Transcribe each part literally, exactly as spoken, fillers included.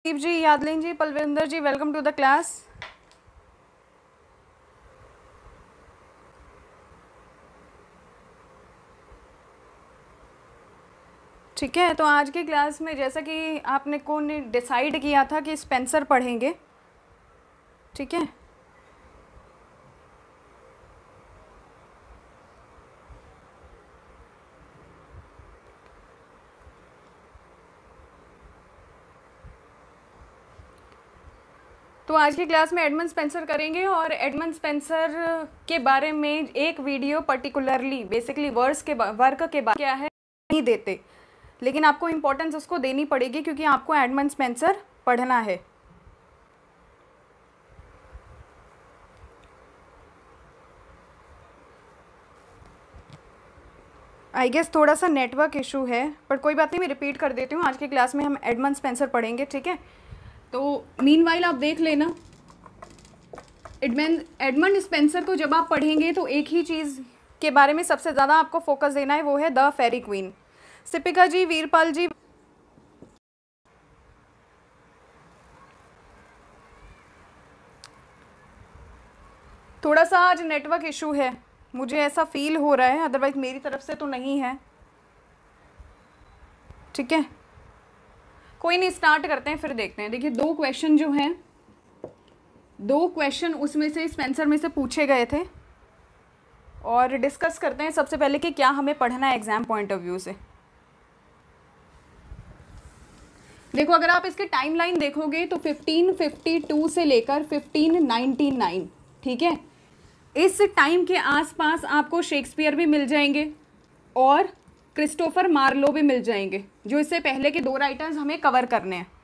Deep ji, Yadleen ji, Palwinder ji, welcome to the class. ठीक है, तो आज की क्लास में जैसा कि आपने को ने डिसाइड किया था कि स्पेंसर पढ़ेंगे, ठीक है। तो आज की क्लास में एडमंड स्पेंसर करेंगे और एडमंड स्पेंसर के बारे में एक वीडियो पर्टिकुलरली बेसिकली वर्स के वर्क के बारे क्या है नहीं देते, लेकिन आपको इम्पोर्टेंस उसको देनी पड़ेगी क्योंकि आपको एडमंड स्पेंसर पढ़ना है। आई गेस थोड़ा सा नेटवर्क इशू है, पर कोई बात नहीं, मैं रिपीट कर देती हूँ। आज की क्लास में हम एडमंड स्पेंसर पढ़ेंगे, ठीक है। तो मीनवाइल आप देख लेना, एडमंड एडमंड स्पेंसर को जब आप पढ़ेंगे तो एक ही चीज़ के बारे में सबसे ज़्यादा आपको फोकस देना है, वो है the Faerie Queene. Sipika ji, Veerpal ji, थोड़ा सा आज नेटवर्क इशू है, मुझे ऐसा फील हो रहा है, अदरवाइज मेरी तरफ से तो नहीं है, ठीक है। कोई नहीं, स्टार्ट करते हैं फिर देखते हैं। देखिए, दो क्वेश्चन जो हैं, दो क्वेश्चन उसमें से स्पेंसर में से पूछे गए थे और डिस्कस करते हैं सबसे पहले कि क्या हमें पढ़ना है एग्जाम पॉइंट ऑफ व्यू से। देखो, अगर आप इसके टाइमलाइन देखोगे तो फिफ्टीन फिफ्टी टू से लेकर फिफ्टीन नाइंटी नाइन, ठीक है, इस टाइम के आसपास आपको शेक्सपियर भी मिल जाएंगे और क्रिस्टोफर मार्लो भी मिल जाएंगे, जो इससे पहले के दो राइटर्स हमें कवर करने हैं।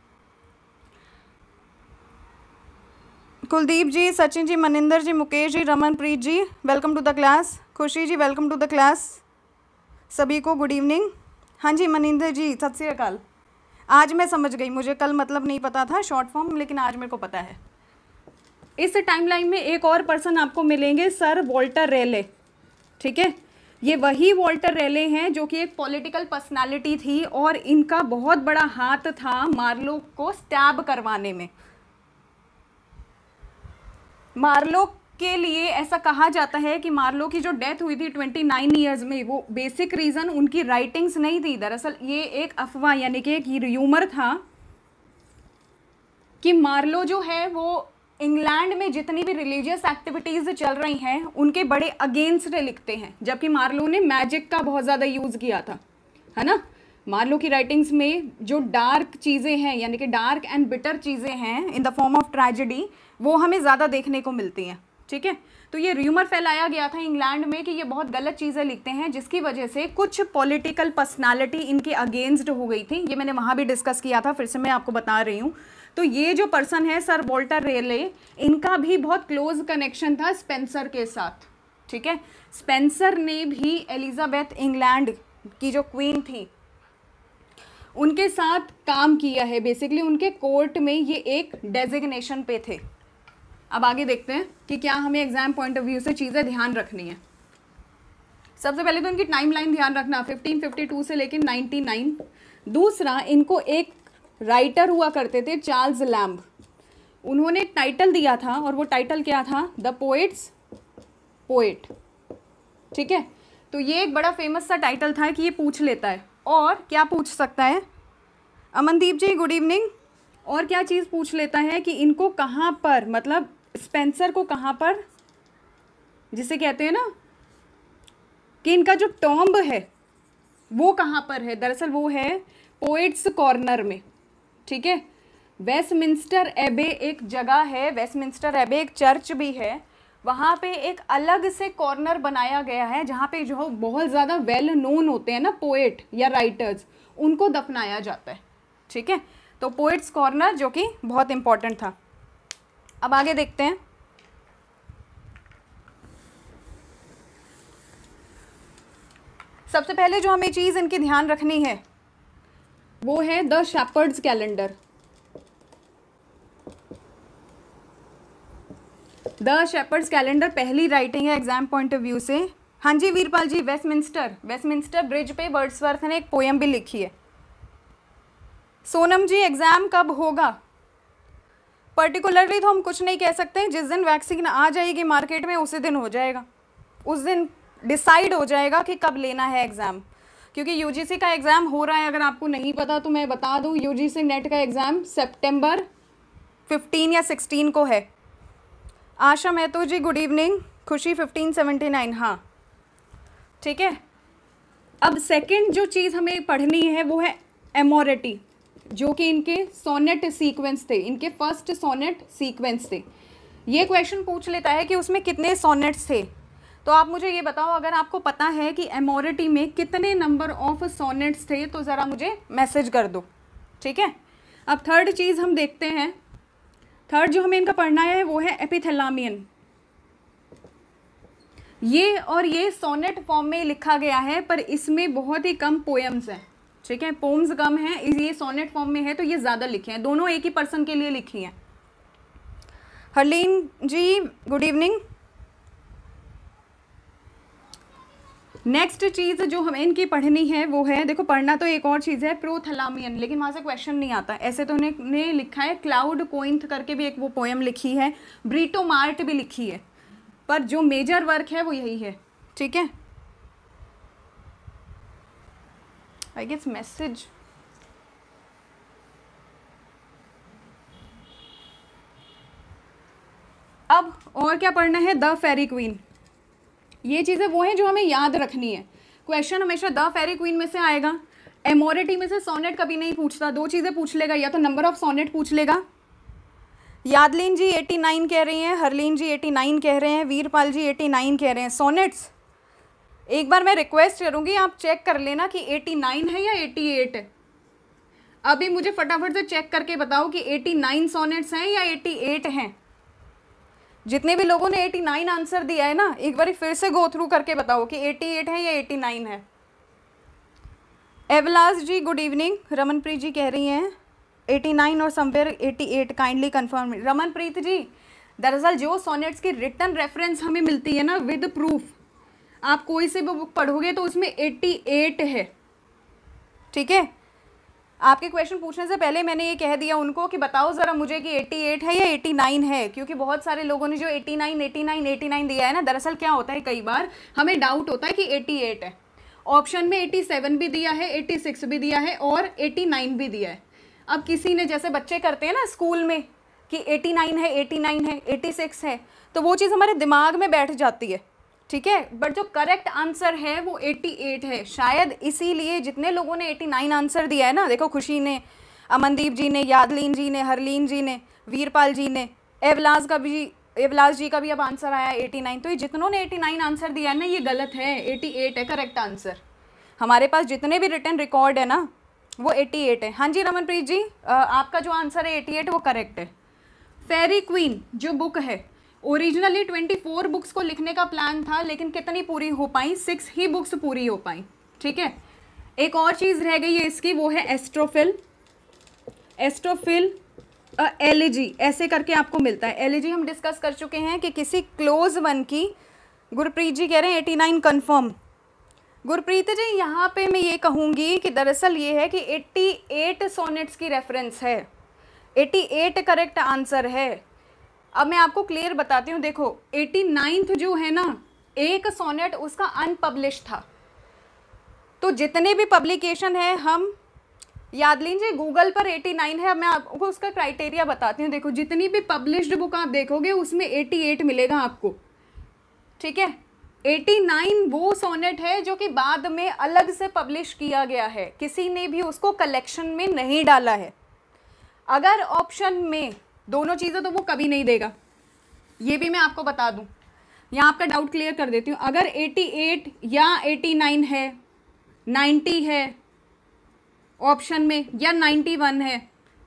Kuldeep ji, Sachin ji, Maninder ji, Mukesh ji, Ramanpreet ji, welcome to the class. Khushi ji, welcome to the class. सभी को गुड इवनिंग। हाँ जी, मनिंदर जी, सत श्री अकाल। आज मैं समझ गई, मुझे कल मतलब नहीं पता था शॉर्ट फॉर्म, लेकिन आज मेरे को पता है। इस टाइमलाइन में एक और पर्सन आपको मिलेंगे, सर वॉल्टर रेले, ठीक है। ये वही वॉल्टर रेले हैं जो कि एक पॉलिटिकल पर्सनालिटी थी और इनका बहुत बड़ा हाथ था मार्लो को स्टैब करवाने में। मार्लो के लिए ऐसा कहा जाता है कि मार्लो की जो डेथ हुई थी ट्वेंटी नाइन ईयर्स में, वो बेसिक रीज़न उनकी राइटिंग्स नहीं थी। दरअसल ये एक अफवाह यानी कि एक र्यूमर था कि मार्लो जो है वो इंग्लैंड में जितनी भी रिलीजियस एक्टिविटीज़ चल रही हैं उनके बड़े अगेंस्ट लिखते हैं, जबकि मार्लो ने मैजिक का बहुत ज़्यादा यूज़ किया था, है ना। मार्लो की राइटिंग्स में जो डार्क चीज़ें हैं यानी कि डार्क एंड बिटर चीज़ें हैं in the form of tragedy, वो हमें ज़्यादा देखने को मिलती हैं, ठीक है। तो ये र्यूमर फैलाया गया था इंग्लैंड में कि ये बहुत गलत चीज़ें लिखते हैं, जिसकी वजह से कुछ पॉलिटिकल पर्सनालिटी इनके अगेंस्ट हो गई थी। ये मैंने वहाँ भी डिस्कस किया था, फिर से मैं आपको बता रही हूँ। तो ये जो पर्सन है सर वॉल्टर रेले, इनका भी बहुत क्लोज कनेक्शन था स्पेंसर के साथ, ठीक है। स्पेंसर ने भी एलिजाबेथ इंग्लैंड की जो क्वीन थी उनके साथ काम किया है। बेसिकली उनके कोर्ट में ये एक डेजिग्नेशन पे थे। अब आगे देखते हैं कि क्या हमें एग्जाम पॉइंट ऑफ व्यू से चीज़ें ध्यान रखनी है। सबसे पहले तो इनकी टाइमलाइन ध्यान रखना, फिफ्टीन फिफ्टी टू से लेकर नाइंटी नाइन। दूसरा, इनको एक राइटर हुआ करते थे चार्ल्स लैम्ब, उन्होंने टाइटल दिया था और वो टाइटल क्या था, द पोएट्स पोएट, ठीक है। तो ये एक बड़ा फेमस सा टाइटल था कि ये पूछ लेता है। और क्या पूछ सकता है, अमनदीप जी गुड इवनिंग। और क्या चीज़ पूछ लेता है कि इनको कहाँ पर, मतलब स्पेंसर को कहाँ पर, जिसे कहते हैं ना कि इनका जो टॉम्ब है वो कहाँ पर है। दरअसल वो है पोएट्स कॉर्नर में, ठीक है। वेस्टमिंस्टर एबे एक जगह है, वेस्टमिंस्टर एबे एक चर्च भी है, वहाँ पे एक अलग से कॉर्नर बनाया गया है जहाँ पे जो बहुत ज़्यादा वेल नोन होते हैं ना पोएट या राइटर्स, उनको दफनाया जाता है, ठीक है। तो पोएट्स कॉर्नर जो कि बहुत इम्पॉर्टेंट था। अब आगे देखते हैं। सबसे पहले जो हमें चीज़ इनकी ध्यान रखनी है वो है the Shepheardes Calender. The Shepheardes Calender पहली राइटिंग है एग्जाम पॉइंट ऑफ व्यू से। हाँ जी Veerpal ji, Westminster Westminster Bridge पे वर्ड्सवर्थ ने एक पोएम भी लिखी है। सोनम जी, एग्जाम कब होगा? पर्टिकुलरली तो हम कुछ नहीं कह सकते, जिस दिन वैक्सीन आ जाएगी मार्केट में उसी दिन हो जाएगा, उस दिन डिसाइड हो जाएगा कि कब लेना है एग्ज़ाम। क्योंकि यूजीसी का एग्ज़ाम हो रहा है, अगर आपको नहीं पता तो मैं बता दूं, यूजीसी नेट का एग्ज़ाम सितंबर फिफ्टीन या सिक्सटीन को है। Asha Mahato ji good evening. Khushi fifteen seventy nine, हाँ ठीक है। अब सेकंड जो चीज़ हमें पढ़नी है वो है एमोरिटी, जो कि इनके सोनेट सीक्वेंस थे, इनके फर्स्ट सोनेट सीक्वेंस थे। ये क्वेश्चन पूछ लेता है कि उसमें कितने सोनेट्स थे। तो आप मुझे ये बताओ, अगर आपको पता है कि एमोरिटी में कितने नंबर ऑफ सोनेट्स थे तो ज़रा मुझे मैसेज कर दो, ठीक है। अब थर्ड चीज़ हम देखते हैं, थर्ड जो हमें इनका पढ़ना है वो है एपिथैलामियन। ये और ये सोनेट फॉर्म में लिखा गया है, पर इसमें बहुत ही कम पोएम्स हैं, ठीक है, पोम्स कम हैं, ये सोनेट फॉर्म में है तो ये ज़्यादा लिखे हैं, दोनों एक ही पर्सन के लिए लिखी हैं। Harleen ji good evening. Next चीज़ जो हमें इनकी पढ़नी है वो है, देखो पढ़ना तो एक और चीज़ है प्रोथैलामियन, लेकिन वहाँ से क्वेश्चन नहीं आता। ऐसे तो उन्होंने लिखा है, क्लाउड कोइंथ करके भी एक वो पोएम लिखी है, ब्रीटोमार्ट भी लिखी है, पर जो मेजर वर्क है वो यही है, ठीक है। आई गेस मैसेज अब और क्या पढ़ना है, द फेरी क्वीन। ये चीज़ें वो हैं जो हमें याद रखनी है। क्वेश्चन हमेशा द फेरी क्वीन में से आएगा, एमोरिटी में से सोनेट कभी नहीं पूछता। दो चीज़ें पूछ लेगा, या तो नंबर ऑफ सोनेट पूछ लेगा। यादलीन जी नवासी कह रही हैं, हरलीन जी नवासी कह रहे हैं, वीरपाल जी नवासी कह रहे हैं। सोनेट्स एक बार मैं रिक्वेस्ट करूँगी, आप चेक कर लेना कि नवासी है या अठासी है। अभी मुझे फटाफट से चेक करके बताओ कि नवासी सोनेट्स हैं या अठासी हैं। जितने भी लोगों ने नवासी आंसर दिया है ना, एक बार फिर से गो थ्रू करके बताओ कि अठासी है या नवासी है। Avlas ji good evening. रमनप्रीत जी कह रही हैं नवासी और समवेयर अठासी, काइंडली कंफर्म। रमनप्रीत जी, दरअसल जो सोनेट्स की रिटन रेफरेंस हमें मिलती है ना विद प्रूफ, आप कोई से भी बुक पढ़ोगे तो उसमें अठासी है, ठीक है। आपके क्वेश्चन पूछने से पहले मैंने ये कह दिया उनको कि बताओ ज़रा मुझे कि अठासी है या नवासी है, क्योंकि बहुत सारे लोगों ने जो नवासी नवासी नवासी दिया है ना, दरअसल क्या होता है, कई बार हमें डाउट होता है कि अठासी है। ऑप्शन में सत्तासी भी दिया है, छियासी भी दिया है और नवासी भी दिया है। अब किसी ने, जैसे बच्चे करते हैं ना स्कूल में कि नवासी है, नवासी है, छियासी है, तो वो चीज़ हमारे दिमाग में बैठ जाती है, ठीक है। बट जो करेक्ट आंसर है वो अठासी है। शायद इसीलिए जितने लोगों ने नवासी आंसर दिया है ना, देखो खुशी ने, अमनदीप जी ने, यादलीन जी ने, हरलीन जी ने, वीरपाल जी ने, एवलास का भी, एवलास जी का भी अब आंसर आया नवासी। तो ये जितनों ने नवासी आंसर दिया है ना, ये गलत है, अठासी है करेक्ट आंसर। हमारे पास जितने भी रिटन रिकॉर्ड है ना वो अठासी है। हाँ जी रमनप्रीत जी, आपका जो आंसर है अठासी वो करेक्ट है। फेरी क्वीन जो बुक है, ओरिजिनली चौबीस बुक्स को लिखने का प्लान था, लेकिन कितनी पूरी हो पाई, सिक्स ही बुक्स पूरी हो पाई, ठीक है। एक और चीज़ रह गई है इसकी, वो है एस्ट्रोफिल। एस्ट्रोफिल एलिजी ऐसे करके आपको मिलता है। एलिजी हम डिस्कस कर चुके हैं कि किसी क्लोज वन की, गुरप्रीत जी कह रहे हैं नवासी कंफर्म। गुरप्रीत जी यहाँ पे मैं ये कहूँगी कि दरअसल ये है कि अठासी सोनेट्स की रेफरेंस है, अठासी करेक्ट आंसर है। अब मैं आपको क्लियर बताती हूँ, देखो नवासी जो है ना, एक सोनेट उसका अनपब्लिश था, तो जितने भी पब्लिकेशन है हम, यादलीन जी गूगल पर नवासी है। अब मैं आपको उसका क्राइटेरिया बताती हूँ। देखो जितनी भी पब्लिश्ड बुक आप देखोगे उसमें अठासी मिलेगा आपको, ठीक है। नवासी वो सोनेट है जो कि बाद में अलग से पब्लिश किया गया है, किसी ने भी उसको कलेक्शन में नहीं डाला है। अगर ऑप्शन में दोनों चीज़ें तो वो कभी नहीं देगा, ये भी मैं आपको बता दूं। यहाँ आपका डाउट क्लियर कर देती हूँ। अगर अठासी या नवासी है, नब्बे है ऑप्शन में, या इक्यानवे है,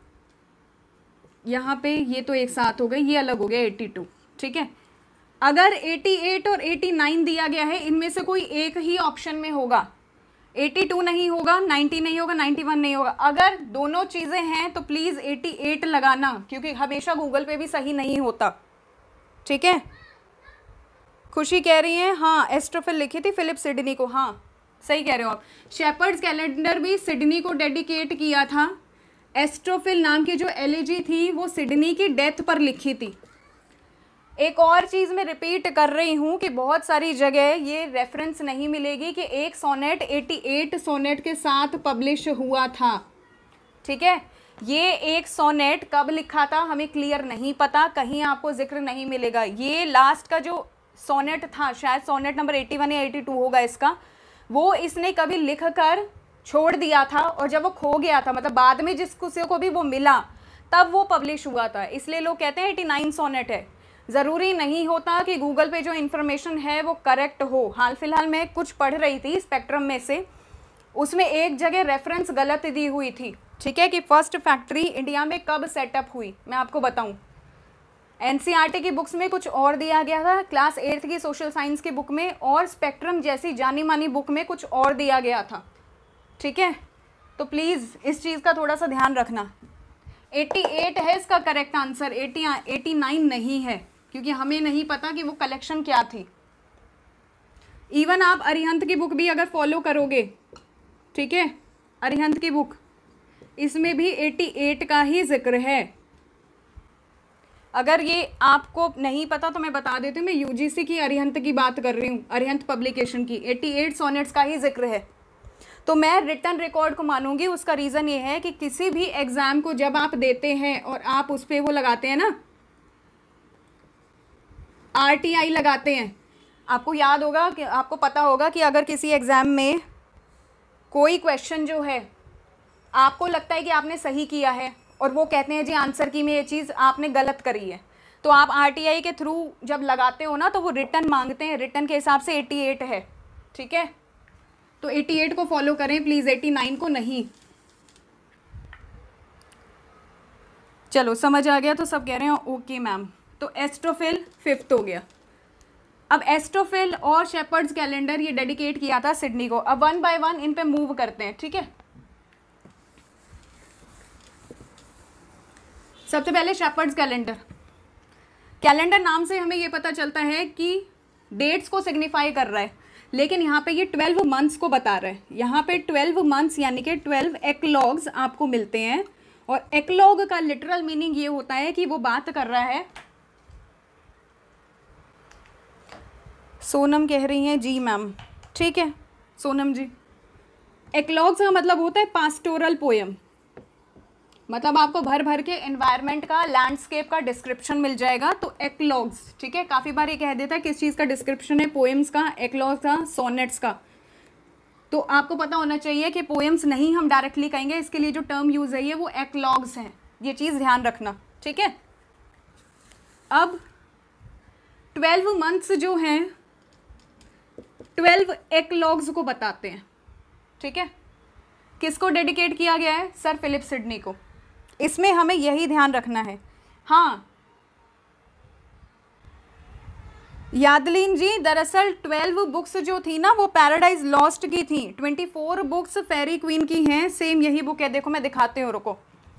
यहाँ पे ये तो एक साथ हो गए, ये अलग हो गया बयासी, ठीक है। अगर अठासी और नवासी दिया गया है, इनमें से कोई एक ही ऑप्शन में होगा, बयासी नहीं होगा, नब्बे नहीं होगा, इक्यानवे नहीं होगा। अगर दोनों चीज़ें हैं तो प्लीज़ अठासी लगाना, क्योंकि हमेशा गूगल पे भी सही नहीं होता, ठीक है। खुशी कह रही हैं हाँ एस्ट्रोफिल लिखी थी फिलिप सिडनी को, हाँ सही कह रहे हो आप। शेपर्ड्स कैलेंडर भी सिडनी को डेडिकेट किया था, एस्ट्रोफिल नाम की जो एलिजी थी वो सिडनी की डेथ पर लिखी थी। एक और चीज़ मैं रिपीट कर रही हूँ कि बहुत सारी जगह ये रेफरेंस नहीं मिलेगी कि एक सोनेट अट्ठासी सोनेट के साथ पब्लिश हुआ था, ठीक है। ये एक सोनेट कब लिखा था हमें क्लियर नहीं पता, कहीं आपको जिक्र नहीं मिलेगा। ये लास्ट का जो सोनेट था, शायद सोनेट नंबर इक्यासी या बयासी होगा इसका, वो इसने कभी लिख कर छोड़ दिया था और जब वो खो गया था, मतलब बाद में जिस किसी को भी वो मिला तब वो पब्लिश हुआ था, इसलिए लोग कहते हैं नवासी सोनेट है। ज़रूरी नहीं होता कि गूगल पे जो इन्फॉर्मेशन है वो करेक्ट हो। हाल फिलहाल मैं कुछ पढ़ रही थी स्पेक्ट्रम में से, उसमें एक जगह रेफरेंस गलत दी हुई थी, ठीक है, कि फर्स्ट फैक्ट्री इंडिया में कब सेटअप हुई। मैं आपको बताऊं, एनसीईआरटी की बुक्स में कुछ और दिया गया था, क्लास एट्थ की सोशल साइंस की बुक में और स्पेक्ट्रम जैसी जानी मानी बुक में कुछ और दिया गया था, ठीक है। तो प्लीज़ इस चीज़ का थोड़ा सा ध्यान रखना। अट्ठासी है इसका करेक्ट आंसर, नवासी नहीं है, क्योंकि हमें नहीं पता कि वो कलेक्शन क्या थी। इवन आप अरिहंत की बुक भी अगर फॉलो करोगे, ठीक है, अरिहंत की बुक, इसमें भी अट्ठासी का ही जिक्र है। अगर ये आपको नहीं पता तो मैं बता देती हूँ, मैं यूजीसी की अरिहंत की बात कर रही हूँ, अरिहंत पब्लिकेशन की, अट्ठासी सोनेट्स का ही जिक्र है। तो मैं रिटर्न रिकॉर्ड को मानूंगी। उसका रीज़न ये है कि किसी भी एग्ज़ाम को जब आप देते हैं और आप उस पर वो लगाते हैं ना, आरटीआई लगाते हैं, आपको याद होगा कि आपको पता होगा कि अगर किसी एग्ज़ाम में कोई क्वेश्चन जो है आपको लगता है कि आपने सही किया है और वो कहते हैं जी आंसर की में ये चीज़ आपने गलत करी है, तो आप आरटीआई के थ्रू जब लगाते हो ना तो वो रिटर्न मांगते हैं, रिटर्न के हिसाब से अट्ठासी है, ठीक है। तो अट्ठासी को फॉलो करें प्लीज़, नवासी को नहीं। चलो समझ आ गया, तो सब कह रहे हैं ओके मैम। तो एस्ट्रोफिल फिफ्थ हो गया। अब एस्ट्रोफिल और शेपर्ड्स कैलेंडर ये डेडिकेट किया था सिडनी को। अब वन बाय वन इन पे मूव करते हैं, ठीक है। सबसे पहले शेपर्ड्स कैलेंडर। कैलेंडर नाम से हमें ये पता चलता है कि डेट्स को सिग्निफाई कर रहा है, लेकिन यहाँ पे ये ट्वेल्व मंथ्स को बता रहा है। यहाँ पे ट्वेल्व मंथ्स यानी कि ट्वेल्व एक्लॉग्स आपको मिलते हैं, और एक्लॉग का लिटरल मीनिंग ये होता है कि वो बात कर रहा है। सोनम कह रही हैं जी मैम, ठीक है सोनम जी। एक्लॉग्स का मतलब होता है पास्टोरल पोएम, मतलब आपको भर भर के एनवायरनमेंट का, लैंडस्केप का डिस्क्रिप्शन मिल जाएगा, तो एक्लॉग्स, ठीक है। काफ़ी बार ये कह देता है किस चीज़ का डिस्क्रिप्शन है, पोएम्स का, एक्लॉग्स का, सोनेट्स का। तो आपको पता होना चाहिए कि पोएम्स नहीं हम डायरेक्टली कहेंगे, इसके लिए जो टर्म यूज़ है ये वो एक्लॉग्स हैं, ये चीज़ ध्यान रखना, ठीक है। अब ट्वेल्व मंथ्स जो हैं ट्वेल्व एक्लॉग्स को बताते हैं, ठीक है। किसको डेडिकेट किया गया है? सर फिलिप सिडनी को। इसमें हमें यही ध्यान रखना है। हाँ यादलीन जी, दरअसल ट्वेल्व बुक्स जो थी ना वो पैराडाइज लॉस्ट की थी, twenty four books Faerie Queene की हैं, सेम यही बुक है। देखो मैं दिखाती हूँ, रुको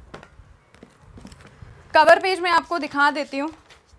कवर पेज में आपको दिखा देती हूँ।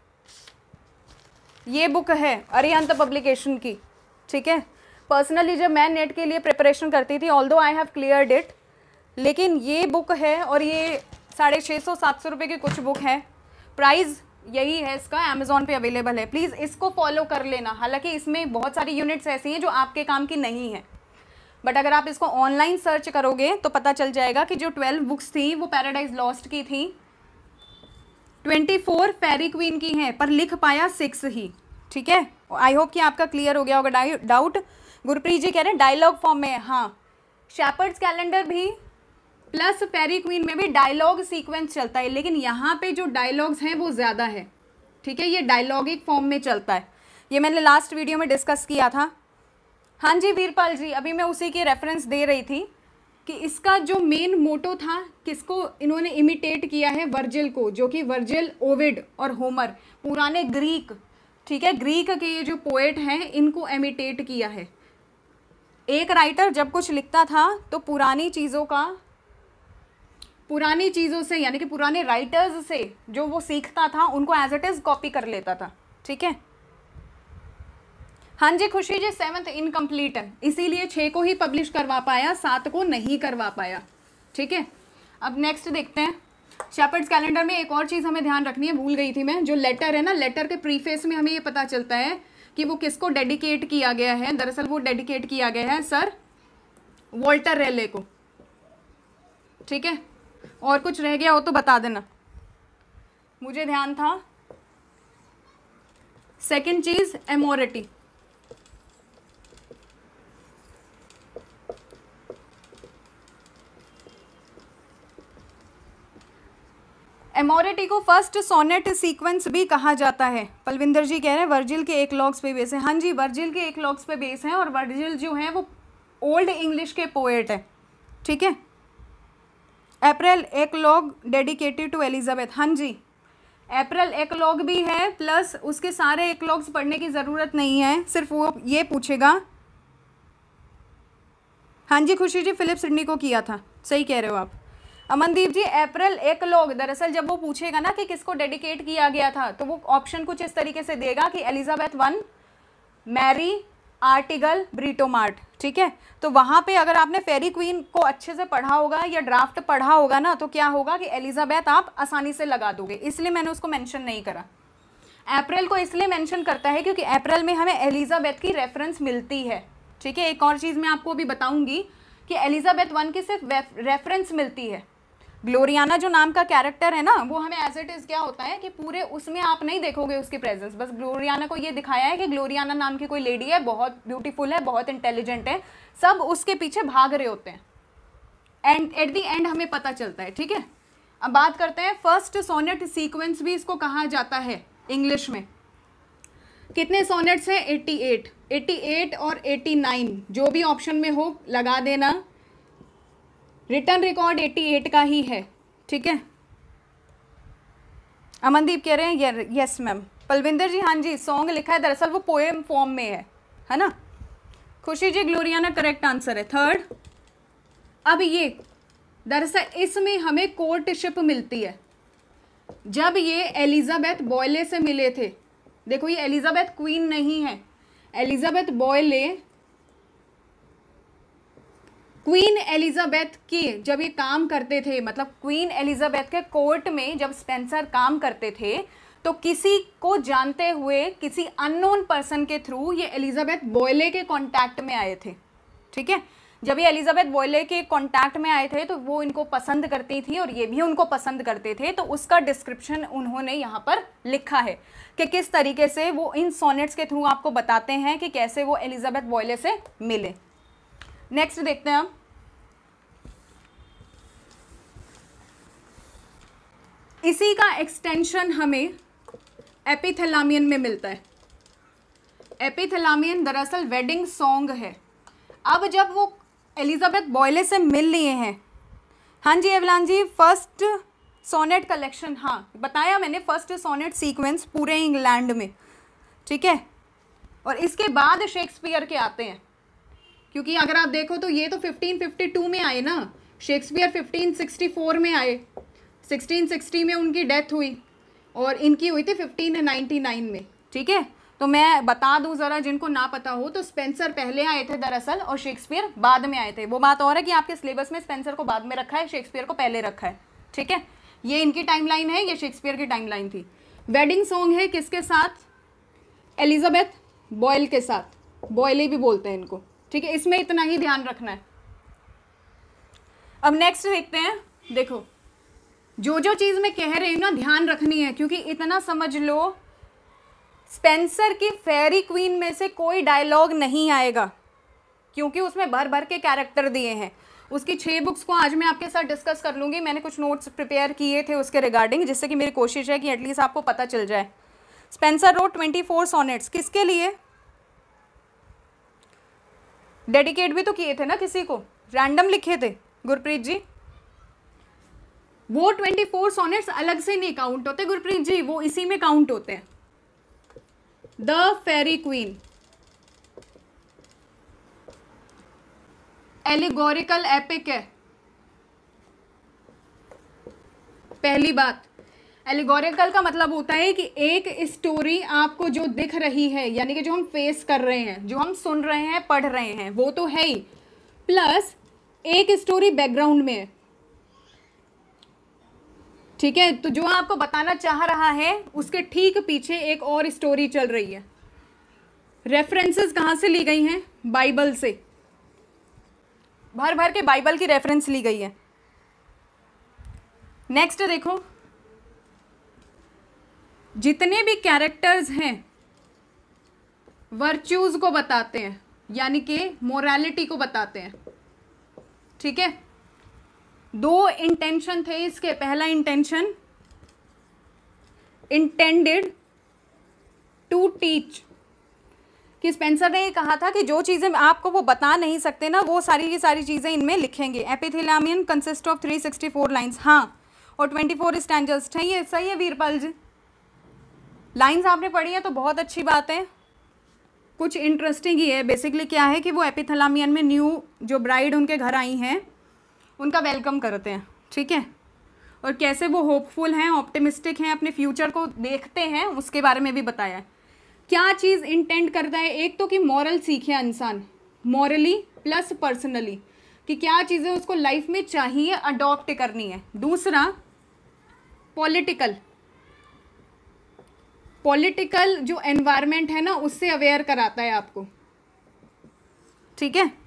ये बुक है अरिहंत पब्लिकेशन की, ठीक है। पर्सनली जब मैं नेट के लिए प्रिपरेशन करती थी, although I have cleared it, लेकिन ये बुक है और ये साढ़े छः सौ सात सौ रुपये की कुछ बुक है, प्राइस यही है इसका, अमेज़ॉन पे अवेलेबल है। प्लीज़ इसको फॉलो कर लेना। हालांकि इसमें बहुत सारी यूनिट्स ऐसी हैं जो आपके काम की नहीं है, बट अगर आप इसको ऑनलाइन सर्च करोगे तो पता चल जाएगा कि जो ट्वेल्व बुक्स थी वो पैराडाइज लॉस्ट की थी, ट्वेंटी फोर फेरी क्वीन की हैं, पर लिख पाया सिक्स ही, ठीक है। आई होप कि आपका क्लियर हो गया होगा डाउट। गुरप्रीत जी कह रहे हैं डायलॉग फॉर्म में। हाँ, शेपर्ड्स कैलेंडर भी प्लस फेरी क्वीन में भी डायलॉग सीक्वेंस चलता है, लेकिन यहाँ पे जो डायलॉग्स हैं वो ज़्यादा है, ठीक है। ये डायलॉगिक फॉर्म में चलता है, ये मैंने लास्ट वीडियो में डिस्कस किया था। हाँ जी वीरपाल जी, अभी मैं उसी की रेफरेंस दे रही थी कि इसका जो मेन मोटो था, किसको इन्होंने इमिटेट किया है? वर्जिल को, जो कि वर्जिल, ओविड और होमर, पुराने ग्रीक, ठीक है, ग्रीक के ये जो पोएट हैं इनको इमिटेट किया है। एक राइटर जब कुछ लिखता था तो पुरानी चीज़ों का, पुरानी चीज़ों से यानी कि पुराने राइटर्स से जो वो सीखता था उनको एज इट इज़ कॉपी कर लेता था, ठीक है। हाँ जी खुशी जी, सेवन्थ इनकम्प्लीट है, इसीलिए छः को ही पब्लिश करवा पाया, सात को नहीं करवा पाया, ठीक है। अब नेक्स्ट देखते हैं शेपर्ड्स कैलेंडर में एक और चीज़ हमें ध्यान रखनी है, भूल गई थी मैं, जो लेटर है ना, लेटर के प्रीफेस में हमें ये पता चलता है कि वो किसको डेडिकेट किया गया है। दरअसल वो डेडिकेट किया गया है सर वॉल्टर रेले को। ठीक है, और कुछ रह गया हो तो बता देना, मुझे ध्यान था। सेकंड चीज एमोरिटी। एमोरिटी को फर्स्ट सोनेट सीक्वेंस भी कहा जाता है। पलविंदर जी कह रहे हैं वर्जिल के एक लॉग्स पे बेस है। हाँ जी, वर्जिल के एक लॉग्स पे बेस है, और वर्जिल जो है वो ओल्ड इंग्लिश के पोएट है। ठीक है, अप्रैल एक लॉग डेडिकेटेड टू एलिजाबेथ। हाँ जी, अप्रैल एक लॉग भी है, प्लस उसके सारे एक लॉग्स पढ़ने की ज़रूरत नहीं है, सिर्फ वो ये पूछेगा। हाँ जी खुशी जी, फिलिप सिडनी को किया था, सही कह रहे हो आप। अमनदीप जी, अप्रैल एक लॉग, दरअसल जब वो पूछेगा ना कि किसको डेडिकेट किया गया था, तो वो ऑप्शन कुछ इस तरीके से देगा कि Elizabeth one, Mary, Artegall, Britomart. ठीक है, तो वहाँ पे अगर आपने फेरी क्वीन को अच्छे से पढ़ा होगा या ड्राफ्ट पढ़ा होगा ना, तो क्या होगा कि एलिजाबेथ आप आसानी से लगा दोगे, इसलिए मैंने उसको मेंशन नहीं करा। अप्रैल को इसलिए मेंशन करता है क्योंकि अप्रैल में हमें एलिजाबेथ की रेफरेंस मिलती है। ठीक है, एक और चीज़ मैं आपको अभी बताऊंगी कि एलिजाबेथ वन की सिर्फ रेफरेंस मिलती है। ग्लोरियाना जो नाम का कैरेक्टर है ना, वो हमें एज इट इज़ क्या होता है कि पूरे उसमें आप नहीं देखोगे उसकी प्रेजेंस, बस ग्लोरियाना को ये दिखाया है कि ग्लोरियाना नाम की कोई लेडी है, बहुत ब्यूटीफुल है, बहुत इंटेलिजेंट है, सब उसके पीछे भाग रहे होते हैं, एंड एट द एंड हमें पता चलता है। ठीक है, अब बात करते हैं फर्स्ट सोनेट सीक्वेंस भी इसको कहा जाता है इंग्लिश में। कितने सोनेट्स हैं? अट्ठासी, अट्ठासी और नवासी, जो भी ऑप्शन में हो लगा देना। रिटर्न रिकॉर्ड अट्ठासी का ही है। ठीक है, अमनदीप कह रहे हैं यस मैम। पलविंदर जी, हाँ जी, सॉन्ग लिखा है, दरअसल वो पोएम फॉर्म में है है ना। Khushi ji, Gloriana correct answer है, थर्ड। अब ये दरअसल इसमें हमें कोर्टशिप मिलती है। जब ये एलिजाबेथ बॉयले से मिले थे, देखो ये एलिजाबेथ क्वीन नहीं है, एलिजाबेथ बॉयले क्वीन एलिजाबेथ की जब ये काम करते थे, मतलब क्वीन एलिजाबेथ के कोर्ट में जब स्पेंसर काम करते थे, तो किसी को जानते हुए किसी अननोन पर्सन के थ्रू ये एलिजाबेथ बॉयले के कांटेक्ट में आए थे। ठीक है, जब ये एलिजाबेथ बॉयले के कांटेक्ट में आए थे तो वो इनको पसंद करती थी और ये भी उनको पसंद करते थे, तो उसका डिस्क्रिप्शन उन्होंने यहाँ पर लिखा है कि किस तरीके से वो इन सोनेट्स के थ्रू आपको बताते हैं कि कैसे वो एलिजाबेथ बॉयले से मिले। नेक्स्ट देखते हैं हम, इसी का एक्सटेंशन हमें एपिथेलामियन में मिलता है। एपिथेलामियन दरअसल वेडिंग सॉन्ग है। अब जब वो एलिजाबेथ बॉयले से मिल लिए हैं, हाँ जी Evlan ji, first sonnet collection, हाँ बताया मैंने, फर्स्ट सोनेट सीक्वेंस पूरे इंग्लैंड में। ठीक है, और इसके बाद शेक्सपियर के आते हैं, क्योंकि अगर आप देखो तो ये तो फिफ्टीन फिफ्टी टू में आए ना, शेक्सपियर फिफ्टीन सिक्सटी फोर में आए, सिक्सटीन सिक्सटी में उनकी डेथ हुई और इनकी हुई थी फिफ्टीन नाइन्टी नाइन में। ठीक है, तो मैं बता दूं ज़रा जिनको ना पता हो, तो स्पेंसर पहले आए थे दरअसल और शेक्सपियर बाद में आए थे। वो बात और है कि आपके सिलेबस में स्पेंसर को बाद में रखा है, शेक्सपियर को पहले रखा है। ठीक है, ये इनकी टाइमलाइन है, ये शेक्सपियर की टाइमलाइन थी। वेडिंग सॉन्ग है किसके साथ? एलिजाबेथ बॉयल के साथ, बॉयले भी बोलते हैं इनको। ठीक है, इसमें इतना ही ध्यान रखना है। अब नेक्स्ट देखते हैं, देखो जो जो चीज़ मैं कह रही हूँ ना ध्यान रखनी है, क्योंकि इतना समझ लो स्पेंसर की फेरी क्वीन में से कोई डायलॉग नहीं आएगा, क्योंकि उसमें भर भर के कैरेक्टर दिए हैं। उसकी छः बुक्स को आज मैं आपके साथ डिस्कस कर लूँगी, मैंने कुछ नोट्स प्रिपेयर किए थे उसके रिगार्डिंग, जिससे कि मेरी कोशिश है कि एटलीस्ट आपको पता चल जाए। Spenser wrote twenty four sonnets, किसके लिए? डेडिकेट भी तो किए थे ना किसी को, रैंडम लिखे थे गुरप्रीत जी। वो ट्वेंटी फोर सोनेट्स अलग से नहीं काउंट होते गुरप्रीत जी, वो इसी में काउंट होते हैं। The Faerie Queene allegorical epic है। पहली बात, एलिगोरिकल का मतलब होता है कि एक स्टोरी आपको जो दिख रही है, यानी कि जो हम फेस कर रहे हैं, जो हम सुन रहे हैं, पढ़ रहे हैं, वो तो है ही, प्लस एक स्टोरी बैकग्राउंड में है। ठीक है, तो जो आपको बताना चाह रहा है उसके ठीक पीछे एक और स्टोरी चल रही है। रेफरेंसेस कहाँ से ली गई हैं? बाइबल से, भर भर के बाइबल की रेफरेंस ली गई है। नेक्स्ट देखो, जितने भी कैरेक्टर्स हैं वर्च्यूज को बताते हैं, यानी कि मोरालिटी को बताते हैं। ठीक है, दो इंटेंशन थे इसके। पहला इंटेंशन, इंटेंडेड टू टीच, कि स्पेंसर ने कहा था कि जो चीज़ें आपको वो बता नहीं सकते ना, वो सारी की सारी चीज़ें इनमें लिखेंगे। Epithalamion consist of three sixty four lines, हाँ, और ट्वेंटी फोर स्टैंडर्स। सही है, सही है वीरपाल जी, लाइन्स आपने पढ़ी है तो बहुत अच्छी बात है। कुछ इंटरेस्टिंग ही है। बेसिकली क्या है कि वो एपिथेलामियन में न्यू जो ब्राइड उनके घर आई हैं उनका वेलकम करते हैं। ठीक है, और कैसे वो होपफुल हैं, ऑप्टिमिस्टिक हैं, अपने फ्यूचर को देखते हैं, उसके बारे में भी बताया है। क्या चीज़ इंटेंड करता है? एक तो कि मॉरल सीखे इंसान, मॉरली प्लस पर्सनली, कि क्या चीज़ें उसको लाइफ में चाहिए, अडॉप्ट करनी है। दूसरा पॉलिटिकल, पॉलिटिकल जो एनवायरनमेंट है ना उससे अवेयर कराता है आपको। ठीक है,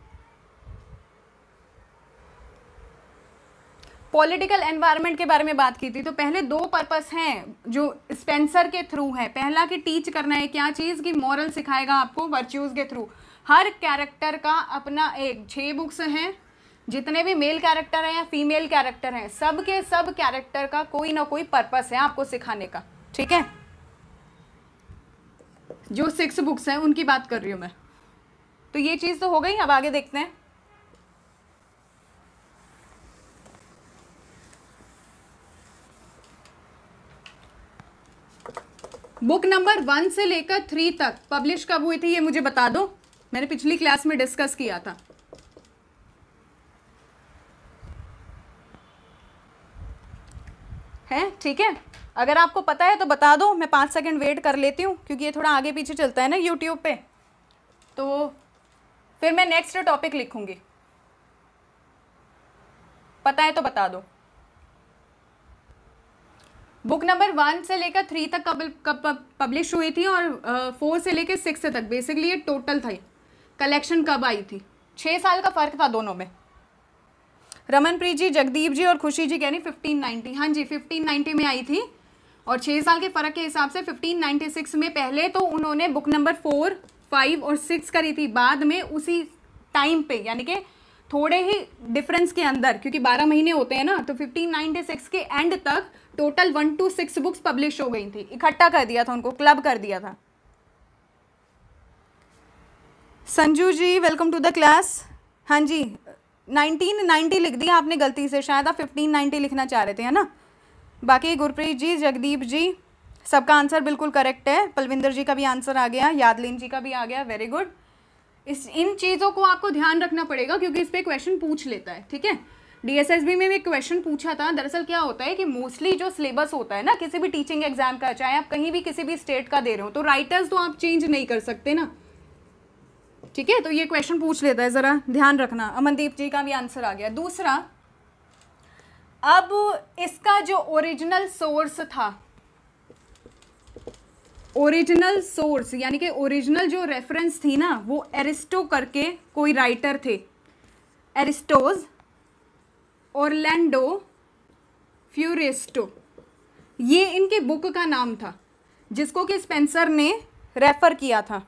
पॉलिटिकल एनवायरनमेंट के बारे में बात की थी। तो पहले दो पर्पस हैं जो स्पेंसर के थ्रू है। पहला कि टीच करना है, क्या चीज़ की मॉरल सिखाएगा आपको वर्च्यूज़ के थ्रू। हर कैरेक्टर का अपना एक, छः बुक्स हैं, जितने भी मेल कैरेक्टर हैं या फीमेल कैरेक्टर हैं, सब के सब कैरेक्टर का कोई ना कोई पर्पस है आपको सिखाने का। ठीक है, जो सिक्स बुक्स हैं उनकी बात कर रही हूँ मैं। तो ये चीज़ तो हो गई, अब आगे देखते हैं। बुक नंबर वन से लेकर थ्री तक पब्लिश कब हुई थी ये मुझे बता दो, मैंने पिछली क्लास में डिस्कस किया था। है ठीक है, अगर आपको पता है तो बता दो, मैं पाँच सेकंड वेट कर लेती हूँ क्योंकि ये थोड़ा आगे पीछे चलता है ना यूट्यूब पे, तो फिर मैं नेक्स्ट टॉपिक लिखूंगी। पता है तो बता दो। बुक नंबर वन से लेकर थ्री तक कब कब पब्लिश हुई थी और फोर से लेकर सिक्स तक बेसिकली ये टोटल था। कलेक्शन कब आई थी? छः साल का फ़र्क था दोनों में। रमनप्रीत जी, जगदीप जी और खुशी जी कह रही फिफ्टीन नाइन्टी। हाँ जी, फिफ्टीन नाइन्टी में आई थी और छः साल के फ़र्क के हिसाब से फिफ्टीन नाइन्टी सिक्स में पहले तो उन्होंने बुक नंबर फोर फाइव और सिक्स करी थी, बाद में उसी टाइम पे यानी कि थोड़े ही डिफरेंस के अंदर, क्योंकि बारह महीने होते हैं ना, तो फिफ्टीन नाइन्टी सिक्स के एंड तक total one two six books publish हो गई थी। इकट्ठा कर दिया था उनको, क्लब कर दिया था। Sanju ji welcome to the class. हाँ जी, नाइनटीन नाइन्टी लिख दिया आपने गलती से, शायद आप फिफ्टीन नाइन्टी लिखना चाह रहे थे, है ना। बाकी गुरप्रीत जी, जगदीप जी, सबका आंसर बिल्कुल करेक्ट है। पलविंदर जी का भी आंसर आ गया, यादलीन जी का भी आ गया, वेरी गुड। इस इन चीज़ों को आपको ध्यान रखना पड़ेगा क्योंकि इस पर क्वेश्चन पूछ लेता है। ठीक है, डीएसएसबी में भी क्वेश्चन पूछा था। दरअसल क्या होता है कि मोस्टली जो सिलेबस होता है ना किसी भी टीचिंग एग्जाम का, चाहे आप कहीं भी किसी भी स्टेट का दे रहे हो, तो राइटर्स तो आप चेंज नहीं कर सकते ना। ठीक है, तो ये क्वेश्चन पूछ लेता है, ज़रा ध्यान रखना। अमनदीप जी का भी आंसर आ गया। दूसरा, अब इसका जो ओरिजिनल सोर्स था, ओरिजिनल सोर्स यानी कि ओरिजिनल जो रेफरेंस थी ना, वो एरिस्टो करके कोई राइटर थे, एरिस्टोज ऑरलैंडो फ्यूरेस्टो, ये इनके बुक का नाम था जिसको कि स्पेंसर ने रेफर किया था।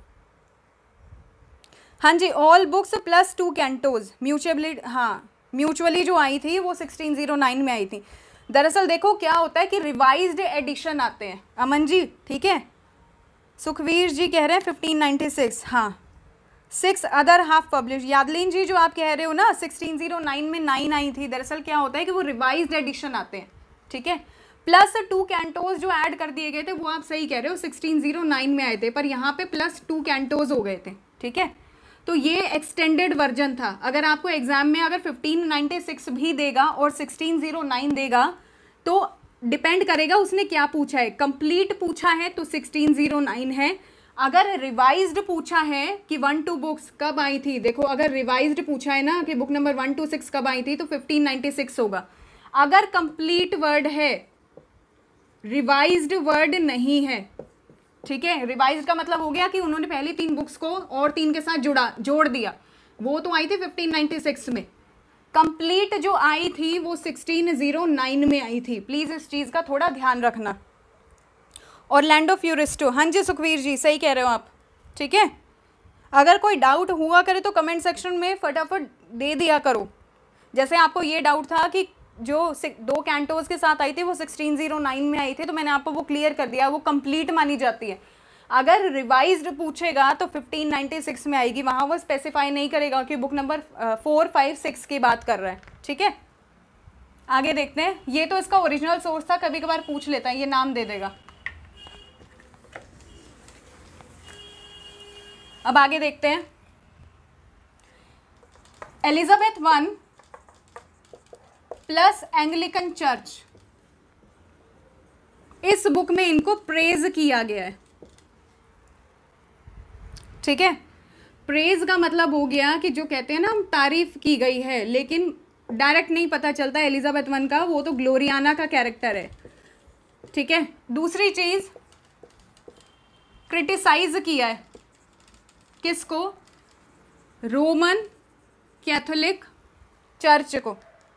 हाँ जी, all books plus two cantos mutually, हाँ म्यूचुअली जो आई थी वो सिक्सटीन ज़ीरो नाइन में आई थी। दरअसल देखो क्या होता है कि रिवाइज्ड एडिशन आते हैं। अमन जी ठीक है, सुखवीर जी कह रहे हैं फिफ्टीन नाइन्टी सिक्स, हाँ six other half publish. Yadleen ji जो आप कह रहे हो ना सिक्सटीन ज़ीरो नाइन में नाइन आई थी, दरअसल क्या होता है कि वो रिवाइज्ड एडिशन आते हैं। ठीक है, प्लस टू कैंटोज जो ऐड कर दिए गए थे वो आप सही कह रहे हो सिक्सटीन ज़ीरो नाइन में आए थे, पर यहाँ पे प्लस टू कैंटोज हो गए थे। ठीक है, तो ये एक्सटेंडेड वर्जन था। अगर आपको एग्जाम में अगर फिफ्टीन नाइन्टी सिक्स भी देगा और सिक्सटीन ज़ीरो नाइन देगा तो डिपेंड करेगा उसने क्या पूछा है। कंप्लीट पूछा है तो सिक्सटीन ज़ीरो नाइन है, अगर रिवाइज्ड पूछा है कि वन टू बुक्स कब आई थी, देखो अगर रिवाइज्ड पूछा है ना कि book number one two six कब आई थी तो फिफ्टीन नाइन्टी सिक्स होगा। अगर कंप्लीट वर्ड है रिवाइज्ड वर्ड नहीं है, ठीक है। रिवाइज्ड का मतलब हो गया कि उन्होंने पहली तीन बुक्स को और तीन के साथ जुड़ा जोड़ दिया, वो तो आई थी फिफ्टीन नाइंटी सिक्स में। कंप्लीट जो आई थी वो सिक्सटीन ओ नाइन में आई थी, प्लीज इस चीज का थोड़ा ध्यान रखना। ऑरलैंडो फ्यूरिस्टो, हाँ जी सुखवीर जी सही कह रहे हो आप, ठीक है। अगर कोई डाउट हुआ करे तो कमेंट सेक्शन में फटाफट दे दिया करो। जैसे आपको ये डाउट था कि जो दो कैंटोज के साथ आई थी वो सिक्सटीन ओ नाइन में आई थी, तो मैंने आपको वो क्लियर कर दिया, वो कंप्लीट मानी जाती है। अगर रिवाइज्ड पूछेगा तो फिफ्टीन नाइंटी सिक्स में आएगी, वहाँ वो स्पेसिफाई नहीं करेगा कि book number four five six की बात कर रहा है, ठीक है। आगे देखते हैं, ये तो इसका ओरिजिनल सोर्स था, कभी कभार पूछ लेता है, ये नाम दे देगा। अब आगे देखते हैं, Elizabeth one plus Anglican church, इस बुक में इनको प्रेज किया गया है, ठीक है। प्रेज का मतलब हो गया कि जो कहते हैं ना हम, तारीफ की गई है, लेकिन डायरेक्ट नहीं पता चलता एलिजाबेथ वन का, वो तो ग्लोरियाना का कैरेक्टर है, ठीक है। दूसरी चीज, क्रिटिसाइज किया है, किसको? रोमन कैथोलिक चर्च को।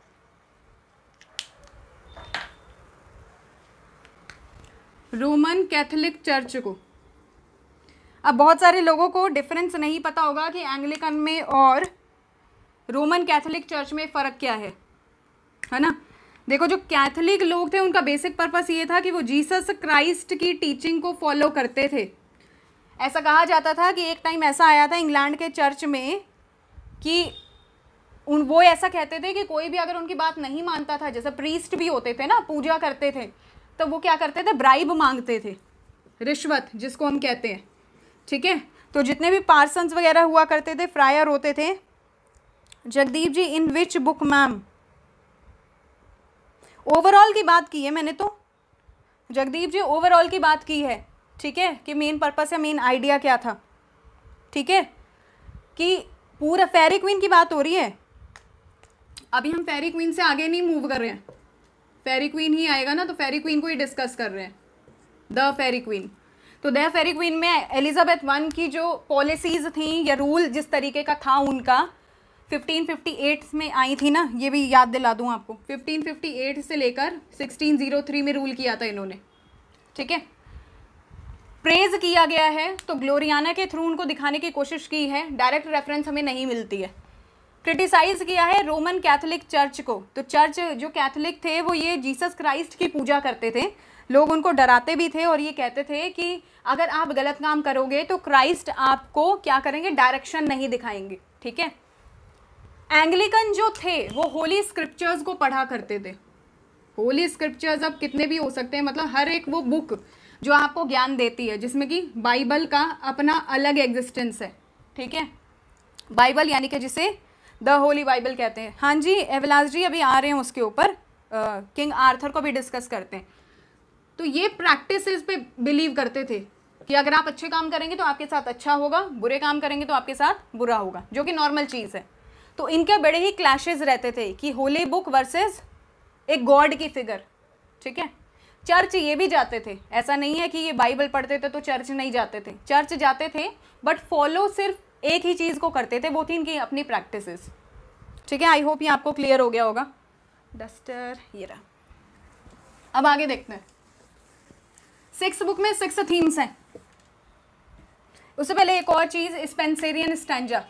रोमन कैथोलिक चर्च को। अब बहुत सारे लोगों को डिफरेंस नहीं पता होगा कि एंग्लिकन में और रोमन कैथोलिक चर्च में फ़र्क क्या है, है ना। देखो, जो कैथोलिक लोग थे उनका बेसिक पर्पस ये था कि वो जीसस क्राइस्ट की टीचिंग को फॉलो करते थे। ऐसा कहा जाता था कि एक टाइम ऐसा आया था इंग्लैंड के चर्च में कि उन वो ऐसा कहते थे कि कोई भी अगर उनकी बात नहीं मानता था, जैसे प्रीस्ट भी होते थे ना, पूजा करते थे, तो वो क्या करते थे, ब्राइब मांगते थे, रिश्वत जिसको हम कहते हैं, ठीक है। तो जितने भी पार्सन्स वगैरह हुआ करते थे, फ्रायर होते थे। Jagdeep ji, in which book ma'am? Overall की बात की है मैंने तो, जगदीप जी ओवरऑल की बात की है, ठीक है, कि मेन पर्पस या मेन आइडिया क्या था, ठीक है, कि पूरा फेरी क्वीन की बात हो रही है। अभी हम फेरी क्वीन से आगे नहीं मूव कर रहे हैं, फेरी क्वीन ही आएगा ना, तो फेरी क्वीन को ही डिस्कस कर रहे हैं, द फेरी क्वीन। तो द फेरी क्वीन में एलिजाबेथ वन की जो पॉलिसीज़ थी या रूल जिस तरीके का था उनका, फिफ्टीन फिफ्टी एट में आई थी ना, ये भी याद दिला दूं आपको, फिफ्टीन फिफ्टी एट से लेकर सिक्सटीन ओ थ्री में रूल किया था इन्होंने, ठीक है। प्रेज किया गया है, तो ग्लोरियाना के थ्रू उनको दिखाने की कोशिश की है, डायरेक्ट रेफरेंस हमें नहीं मिलती है। क्रिटिसाइज किया है रोमन कैथोलिक चर्च को, तो चर्च जो कैथोलिक थे वो ये जीसस क्राइस्ट की पूजा करते थे, लोग उनको डराते भी थे और ये कहते थे कि अगर आप गलत काम करोगे तो क्राइस्ट आपको क्या करेंगे, डायरेक्शन नहीं दिखाएंगे, ठीक है। एंग्लिकन जो थे वो होली स्क्रिप्चर्स को पढ़ा करते थे। होली स्क्रिप्चर्स अब कितने भी हो सकते हैं, मतलब हर एक वो बुक जो आपको ज्ञान देती है, जिसमें कि बाइबल का अपना अलग एग्जिस्टेंस है, ठीक है। बाइबल यानी कि जिसे द होली बाइबल कहते हैं। हाँ जी एवलास जी अभी आ रहे हैं उसके ऊपर, किंग आर्थर को भी डिस्कस करते हैं। तो ये प्रैक्टिसेस पे बिलीव करते थे कि अगर आप अच्छे काम करेंगे तो आपके साथ अच्छा होगा, बुरे काम करेंगे तो आपके साथ बुरा होगा, जो कि नॉर्मल चीज़ है। तो इनके बड़े ही क्लैशेस रहते थे कि होली बुक वर्सेस एक गॉड की फिगर, ठीक है। चर्च ये भी जाते थे, ऐसा नहीं है कि ये बाइबल पढ़ते थे तो चर्च नहीं जाते थे, चर्च जाते थे, बट फॉलो सिर्फ एक ही चीज़ को करते थे, वो थी इनकी अपनी प्रैक्टिसेस, ठीक है। आई होप ये आपको क्लियर हो गया होगा। डस्टर ये रहा। अब आगे देखते हैं, सिक्स बुक में सिक्स थीम्स हैं। उससे पहले एक और चीज़, Spenserian stanza.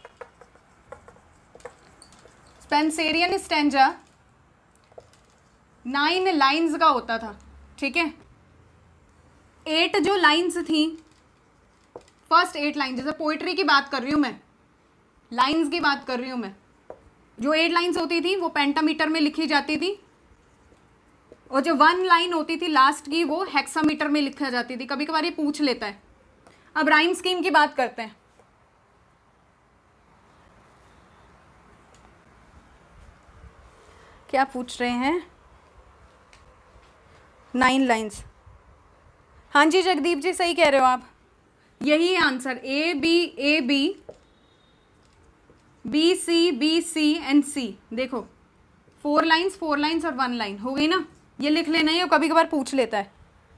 Spenserian stanza nine lines का होता था, ठीक है। एट जो लाइंस थी, फर्स्ट एट लाइन, जैसे पोइट्री की बात कर रही हूँ मैं, लाइंस की बात कर रही हूँ मैं, जो एट लाइंस होती थी वो पेंटामीटर में लिखी जाती थी, और जो वन लाइन होती थी लास्ट की वो हेक्सामीटर में लिखा जाती थी। कभी कभार ये पूछ लेता है। अब राइम स्कीम की बात करते हैं। क्या पूछ रहे हैं? Nine lines. हाँ जी जगदीप जी सही कह रहे हो आप, यही है answer. A B A B B C B C and C. देखो फोर लाइंस फोर लाइंस और वन लाइन हो गई ना, ये लिख लेना, ये कभी कभार पूछ लेता है।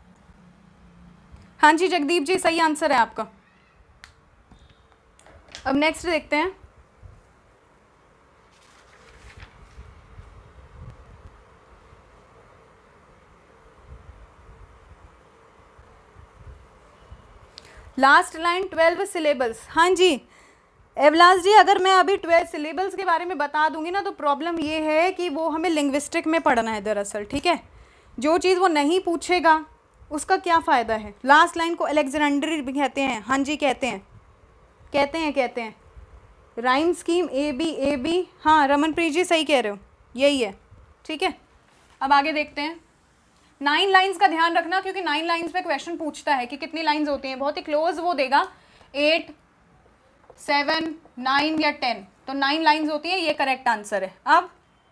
हाँ जी जगदीप जी, सही आंसर है आपका। अब नेक्स्ट देखते हैं। Last line twelve syllables. हाँ जी एवलास जी, अगर मैं अभी ट्वेल्व सिलेबल्स के बारे में बता दूंगी ना तो प्रॉब्लम ये है कि वो हमें लिंग्विस्टिक में पढ़ना है दरअसल, ठीक है। जो चीज़ वो नहीं पूछेगा उसका क्या फ़ायदा है। लास्ट लाइन को अलेक्जेंड्री भी कहते हैं। हाँ जी कहते हैं कहते हैं कहते हैं rhyme scheme A B A B. हाँ रमनप्रीत जी सही कह रहे हो, यही है, ठीक है। अब आगे देखते हैं। नाइन लाइंस का ध्यान रखना क्योंकि नाइन लाइंस पे क्वेश्चन पूछता है कि कितनी लाइंस होती हैं, बहुत ही क्लोज वो देगा, एट सेवन नाइन या टेन, तो नाइन लाइंस होती है, ये करेक्ट आंसर है। अब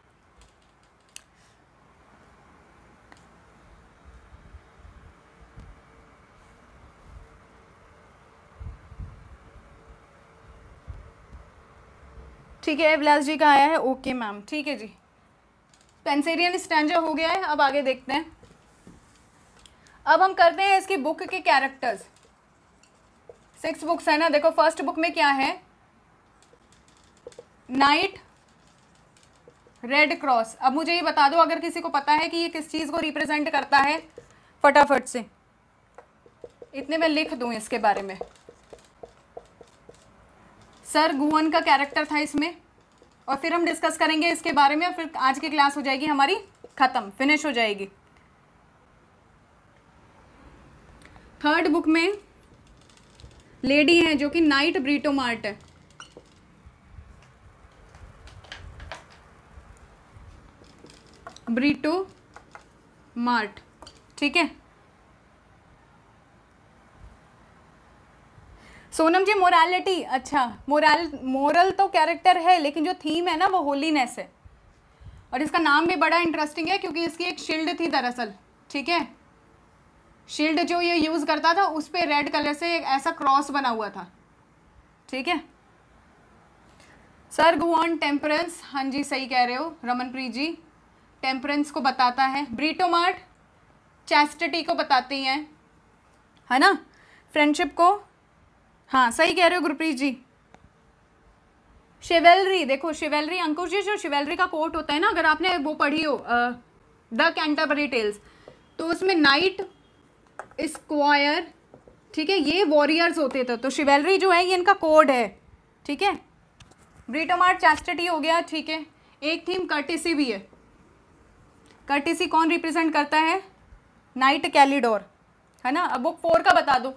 ठीक है विलास जी का आया है, ओके मैम, ठीक है जी। पेंसेरियन स्टैंजा हो गया है। अब आगे देखते हैं। अब हम करते हैं इसकी बुक के कैरेक्टर्स। सिक्स बुक्स है ना, देखो फर्स्ट बुक में क्या है, नाइट रेड क्रॉस। अब मुझे ये बता दो अगर किसी को पता है कि ये किस चीज़ को रिप्रेजेंट करता है, फटाफट से, इतने मैं लिख दूं इसके बारे में। सर गुवन का कैरेक्टर था इसमें, और फिर हम डिस्कस करेंगे इसके बारे में, और फिर आज की क्लास हो जाएगी हमारी ख़त्म, फिनिश हो जाएगी। थर्ड बुक में लेडी है जो कि नाइट ब्रीटोमार्ट है। ब्रीटो मार्ट, ठीक है। सोनम जी मोरालिटी, अच्छा मोरल मोरल तो कैरेक्टर है लेकिन जो थीम है ना वो होलीनेस है, और इसका नाम भी बड़ा इंटरेस्टिंग है क्योंकि इसकी एक शील्ड थी दरअसल, ठीक है। शील्ड जो ये यूज़ करता था उस पर रेड कलर से एक ऐसा क्रॉस बना हुआ था, ठीक है। सर गुआन टेम्परेंस, हाँ जी सही कह रहे हो रमनप्रीत जी, टेम्परेंस को बताता है। ब्रीटोमार्ट चैस्टिटी को बताती हैं, है ना, फ्रेंडशिप को। हाँ सही कह रहे हो गुरप्रीत जी। शिवेलरी, देखो शिवेलरी अंकुश जी, जो शिवेलरी का कोट होता है ना, अगर आपने वो पढ़ी हो द कैंटरबरी टेल्स, तो उसमें नाइट स्क्वायर, ठीक है, ये वॉरियर्स होते थे, तो शिवेलरी जो है ये इनका कोड है, ठीक है। ब्रीटोमार्ट चैस्टिटी हो गया, ठीक है। एक थीम कर्टिसी भी है। कर्टिसी कौन रिप्रेजेंट करता है, नाइट कैलिडोर, है ना। अब बुक फोर का बता दो।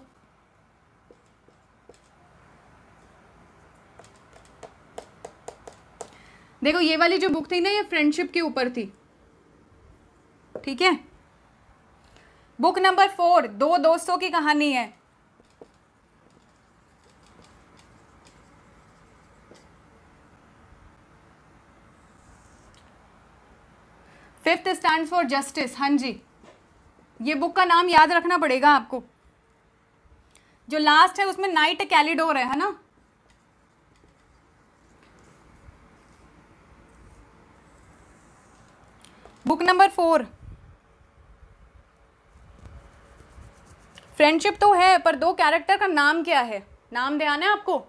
देखो ये वाली जो बुक थी ना ये फ्रेंडशिप के ऊपर थी, ठीक है। बुक नंबर फोर दो दोस्तों की कहानी है। फिफ्थ स्टैंड्स फॉर जस्टिस, हाँ जी, ये बुक का नाम याद रखना पड़ेगा आपको। जो लास्ट है उसमें नाइट कैलिडोर है, है ना। बुक नंबर फोर, फ्रेंडशिप तो है पर दो कैरेक्टर का नाम क्या है, नाम ध्यान है आपको।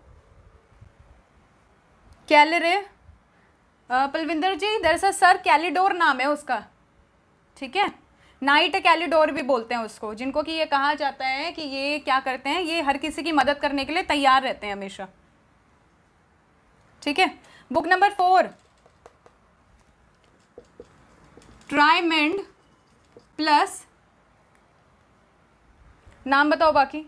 कैलरे, पलविंदर जी दरअसल सर कैलिडोर नाम है उसका, ठीक है। नाइट कैलिडोर भी बोलते हैं उसको, जिनको कि ये कहा जाता है कि ये क्या करते हैं, ये हर किसी की मदद करने के लिए तैयार रहते हैं हमेशा, ठीक है। Book number four Triamond plus, नाम बताओ बाकी।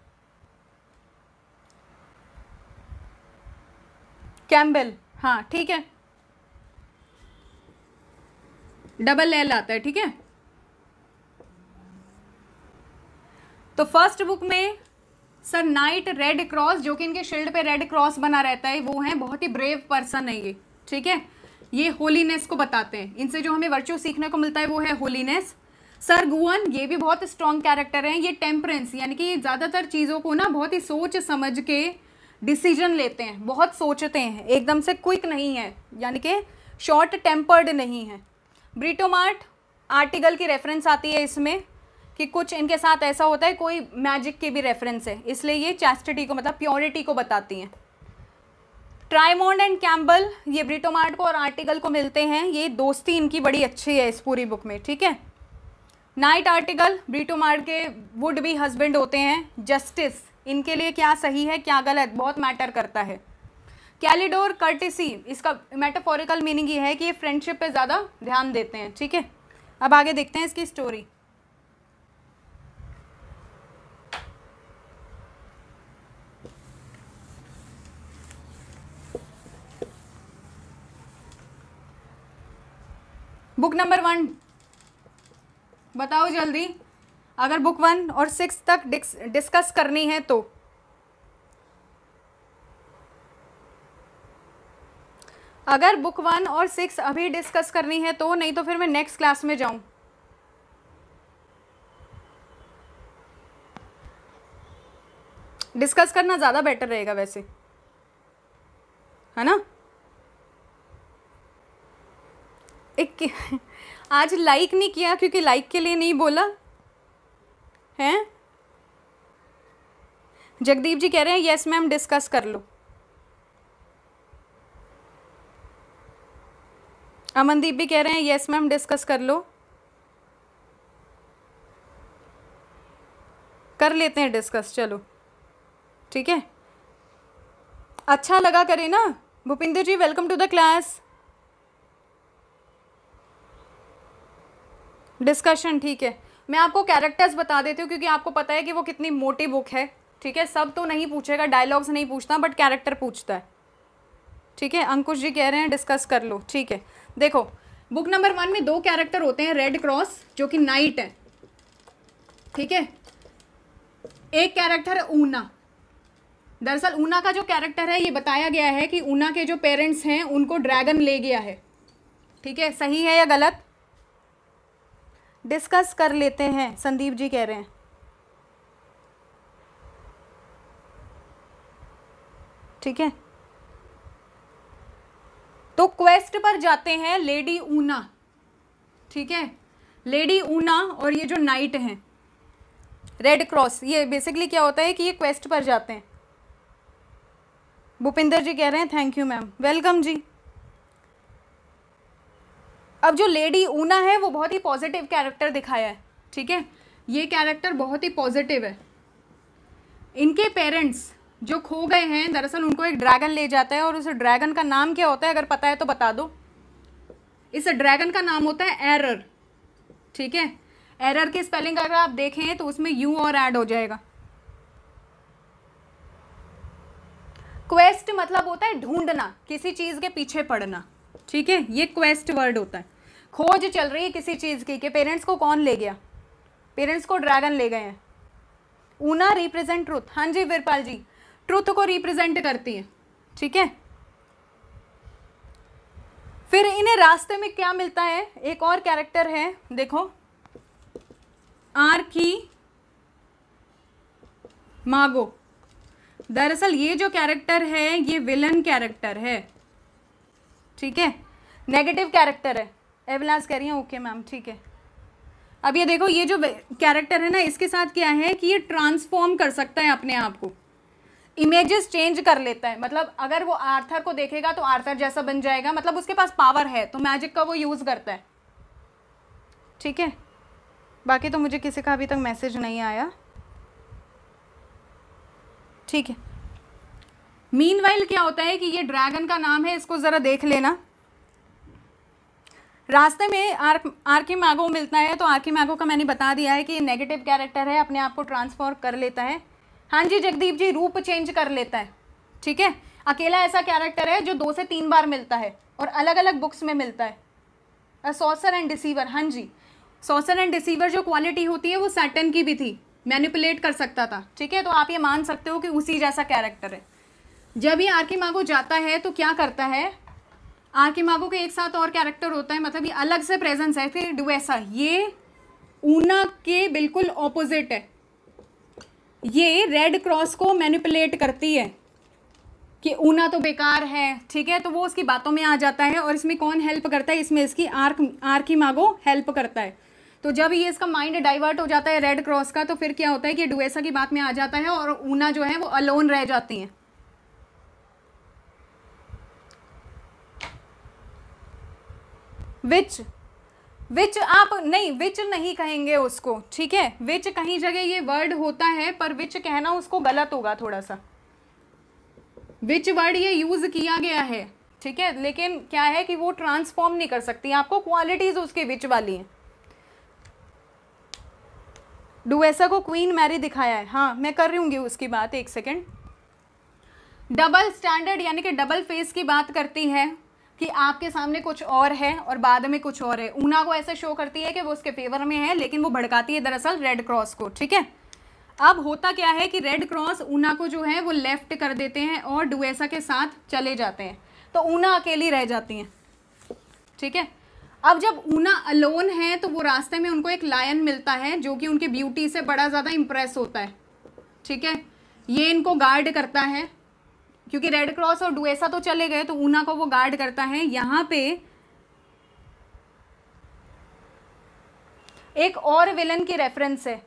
कैम्बेल, हाँ ठीक है, डबल एल आता है, ठीक है। तो फर्स्ट बुक में सर नाइट रेड क्रॉस, जो कि इनके शील्ड पे रेड क्रॉस बना रहता है, वो है बहुत ही ब्रेव पर्सन है ये, ठीक है। ये होलीनेस को बताते हैं, इनसे जो हमें वर्च्यू सीखने को मिलता है वो है होलीनेस। सर गुअन ये भी बहुत स्ट्रॉन्ग कैरेक्टर हैं। ये टेम्परेंस, यानी कि ये ज़्यादातर चीज़ों को ना बहुत ही सोच समझ के डिसीजन लेते हैं, बहुत सोचते हैं, एकदम से क्विक नहीं है, यानी कि शॉर्ट टेम्पर्ड नहीं है। ब्रीटोमार्ट आर्टिकल की रेफरेंस आती है इसमें कि कुछ इनके साथ ऐसा होता है, कोई मैजिक की भी रेफरेंस है, इसलिए ये चैस्टिटी को मतलब प्योरिटी को बताती हैं। ट्राइमोंड एंड कैम्बल ये ब्रिटोमार्ट को और आर्टिकल को मिलते हैं, ये दोस्ती इनकी बड़ी अच्छी है इस पूरी बुक में, ठीक है। नाइट आर्टिकल ब्रिटोमार्ट के वुड बी हस्बैंड होते हैं। जस्टिस इनके लिए क्या सही है क्या गलत बहुत मैटर करता है। कैलिडोर कर्टिसी, इसका मेटाफोरिकल मीनिंग ये है कि ये फ्रेंडशिप पे ज़्यादा ध्यान देते हैं, ठीक है। अब आगे देखते हैं इसकी स्टोरी। बुक नंबर वन बताओ जल्दी, अगर बुक वन और सिक्स तक डिस्कस करनी है तो। अगर बुक वन और सिक्स अभी डिस्कस करनी है तो, नहीं तो फिर मैं नेक्स्ट क्लास में जाऊं। डिस्कस करना ज़्यादा बेटर रहेगा वैसे, है ना। एक आज लाइक नहीं किया क्योंकि लाइक के लिए नहीं बोला है। जगदीप जी कह रहे हैं यस मैम डिस्कस कर लो। अमनदीप भी कह रहे हैं यस मैम डिस्कस कर लो। कर लेते हैं डिस्कस, चलो ठीक है। अच्छा लगा करे ना। Bhupinder ji welcome to the class. Discussion ठीक है। मैं आपको कैरेक्टर्स बता देती हूँ क्योंकि आपको पता है कि वो कितनी मोटी बुक है, ठीक है। सब तो नहीं पूछेगा, डायलॉग्स नहीं पूछता, बट कैरेक्टर पूछता है, ठीक है। अंकुश जी कह रहे हैं डिस्कस कर लो, ठीक है। देखो बुक नंबर वन में दो कैरेक्टर होते हैं, रेड क्रॉस जो कि नाइट है, ठीक है। एक कैरेक्टर है ऊना। दरअसल ऊना का जो कैरेक्टर है ये बताया गया है कि ऊना के जो पेरेंट्स हैं उनको ड्रैगन ले गया है, ठीक है। सही है या गलत? डिस्कस कर लेते हैं, संदीप जी कह रहे हैं, ठीक है। तो क्वेस्ट पर जाते हैं लेडी ऊना, ठीक है। लेडी ऊना और ये जो नाइट हैं रेड क्रॉस, ये बेसिकली क्या होता है कि ये क्वेस्ट पर जाते हैं। भूपिंदर जी कह रहे हैं थैंक यू मैम, वेलकम जी। अब जो लेडी ऊना है वो बहुत ही पॉजिटिव कैरेक्टर दिखाया है, ठीक है। ये कैरेक्टर बहुत ही पॉजिटिव है। इनके पेरेंट्स जो खो गए हैं, दरअसल उनको एक ड्रैगन ले जाता है और उस ड्रैगन का नाम क्या होता है, अगर पता है तो बता दो। इस ड्रैगन का नाम होता है एरर, ठीक है। एरर की स्पेलिंग अगर आप देखें तो उसमें यू और ऐड हो जाएगा। क्वेस्ट मतलब होता है ढूंढना, किसी चीज के पीछे पड़ना, ठीक है। ये क्वेस्ट वर्ड होता है। खोज चल रही है किसी चीज की कि पेरेंट्स को कौन ले गया, पेरेंट्स को ड्रैगन ले गए हैं। ऊना रिप्रेजेंट ट्रुथ, हाँ जी वीरपाल जी, ट्रुथ को रिप्रेजेंट करती है, ठीक है। फिर इन्हें रास्ते में क्या मिलता है, एक और कैरेक्टर है, देखो आर्की मागो। दरअसल ये जो कैरेक्टर है ये विलन कैरेक्टर है, ठीक है, नेगेटिव कैरेक्टर है। एवलास कह रही है ओके मैम, ठीक है। अब ये देखो ये जो कैरेक्टर है ना, इसके साथ क्या है कि ये ट्रांसफॉर्म कर सकता है अपने आप को, इमेजेस चेंज कर लेता है। मतलब अगर वो आर्थर को देखेगा तो आर्थर जैसा बन जाएगा, मतलब उसके पास पावर है तो मैजिक का वो यूज़ करता है, ठीक है। बाकी तो मुझे किसी का अभी तक मैसेज नहीं आया, ठीक है। मीनवाइल क्या होता है कि ये ड्रैगन का नाम है, इसको ज़रा देख लेना। रास्ते में आर्क आर्कीमैगो मिलता है, तो आर्कीमैगो का मैंने बता दिया है कि ये नेगेटिव कैरेक्टर है, अपने आप को ट्रांसफॉर्म कर लेता है। हाँ जी जगदीप जी, रूप चेंज कर लेता है, ठीक है। अकेला ऐसा कैरेक्टर है जो दो से तीन बार मिलता है और अलग अलग बुक्स में मिलता है। अ सॉसर एंड डिसीवर, हाँ जी, सॉसर एंड डिसीवर जो क्वालिटी होती है वो सैटर्न की भी थी, मैनिपुलेट कर सकता था, ठीक है। तो आप ये मान सकते हो कि उसी जैसा कैरेक्टर है। जब ये आर्कीमैगो जाता है तो क्या करता है, आर्कीमैगो के एक साथ और कैरेक्टर होता है, मतलब ये अलग से प्रेजेंस है। फिर डुएसा, ये ऊना के बिल्कुल ऑपोजिट है, ये रेड क्रॉस को मैनिपुलेट करती है, कि ऊना तो बेकार है, ठीक है, तो वो उसकी बातों में आ जाता है। और इसमें कौन हेल्प करता है, इसमें इसकी आर्क आर्कीमागो हेल्प करता है। तो जब ये इसका माइंड डाइवर्ट हो जाता है रेड क्रॉस का, तो फिर क्या होता है कि डुएसा की बात में आ जाता है और ऊना जो है वो अलोन रह जाती हैं। विच विच आप नहीं, विच नहीं कहेंगे उसको, ठीक है। विच कहीं जगह ये वर्ड होता है, पर विच कहना उसको गलत होगा थोड़ा सा। विच वर्ड ये यूज किया गया है, ठीक है, लेकिन क्या है कि वो ट्रांसफॉर्म नहीं कर सकती, आपको क्वालिटीज उसकी विच वाली हैं। डुएसा को क्वीन मैरी दिखाया है, हाँ मैं कर रही हूँगी उसकी बात, एक सेकेंड। डबल स्टैंडर्ड यानी कि डबल फेस की बात करती है कि आपके सामने कुछ और है और बाद में कुछ और है। ऊना को ऐसा शो करती है कि वो उसके फेवर में है, लेकिन वो भड़काती है दरअसल रेड क्रॉस को, ठीक है। अब होता क्या है कि रेड क्रॉस ऊना को जो है वो लेफ्ट कर देते हैं और डुएसा के साथ चले जाते हैं, तो ऊना अकेली रह जाती हैं, ठीक है। अब जब ऊना अलोन है तो वो रास्ते में उनको एक लायन मिलता है जो कि उनकी ब्यूटी से बड़ा ज़्यादा इम्प्रेस होता है, ठीक है। ये इनको गार्ड करता है, क्योंकि रेड क्रॉस और डुएसा तो चले गए तो ऊना को वो गार्ड करता है। यहाँ पे एक और विलन की रेफरेंस है,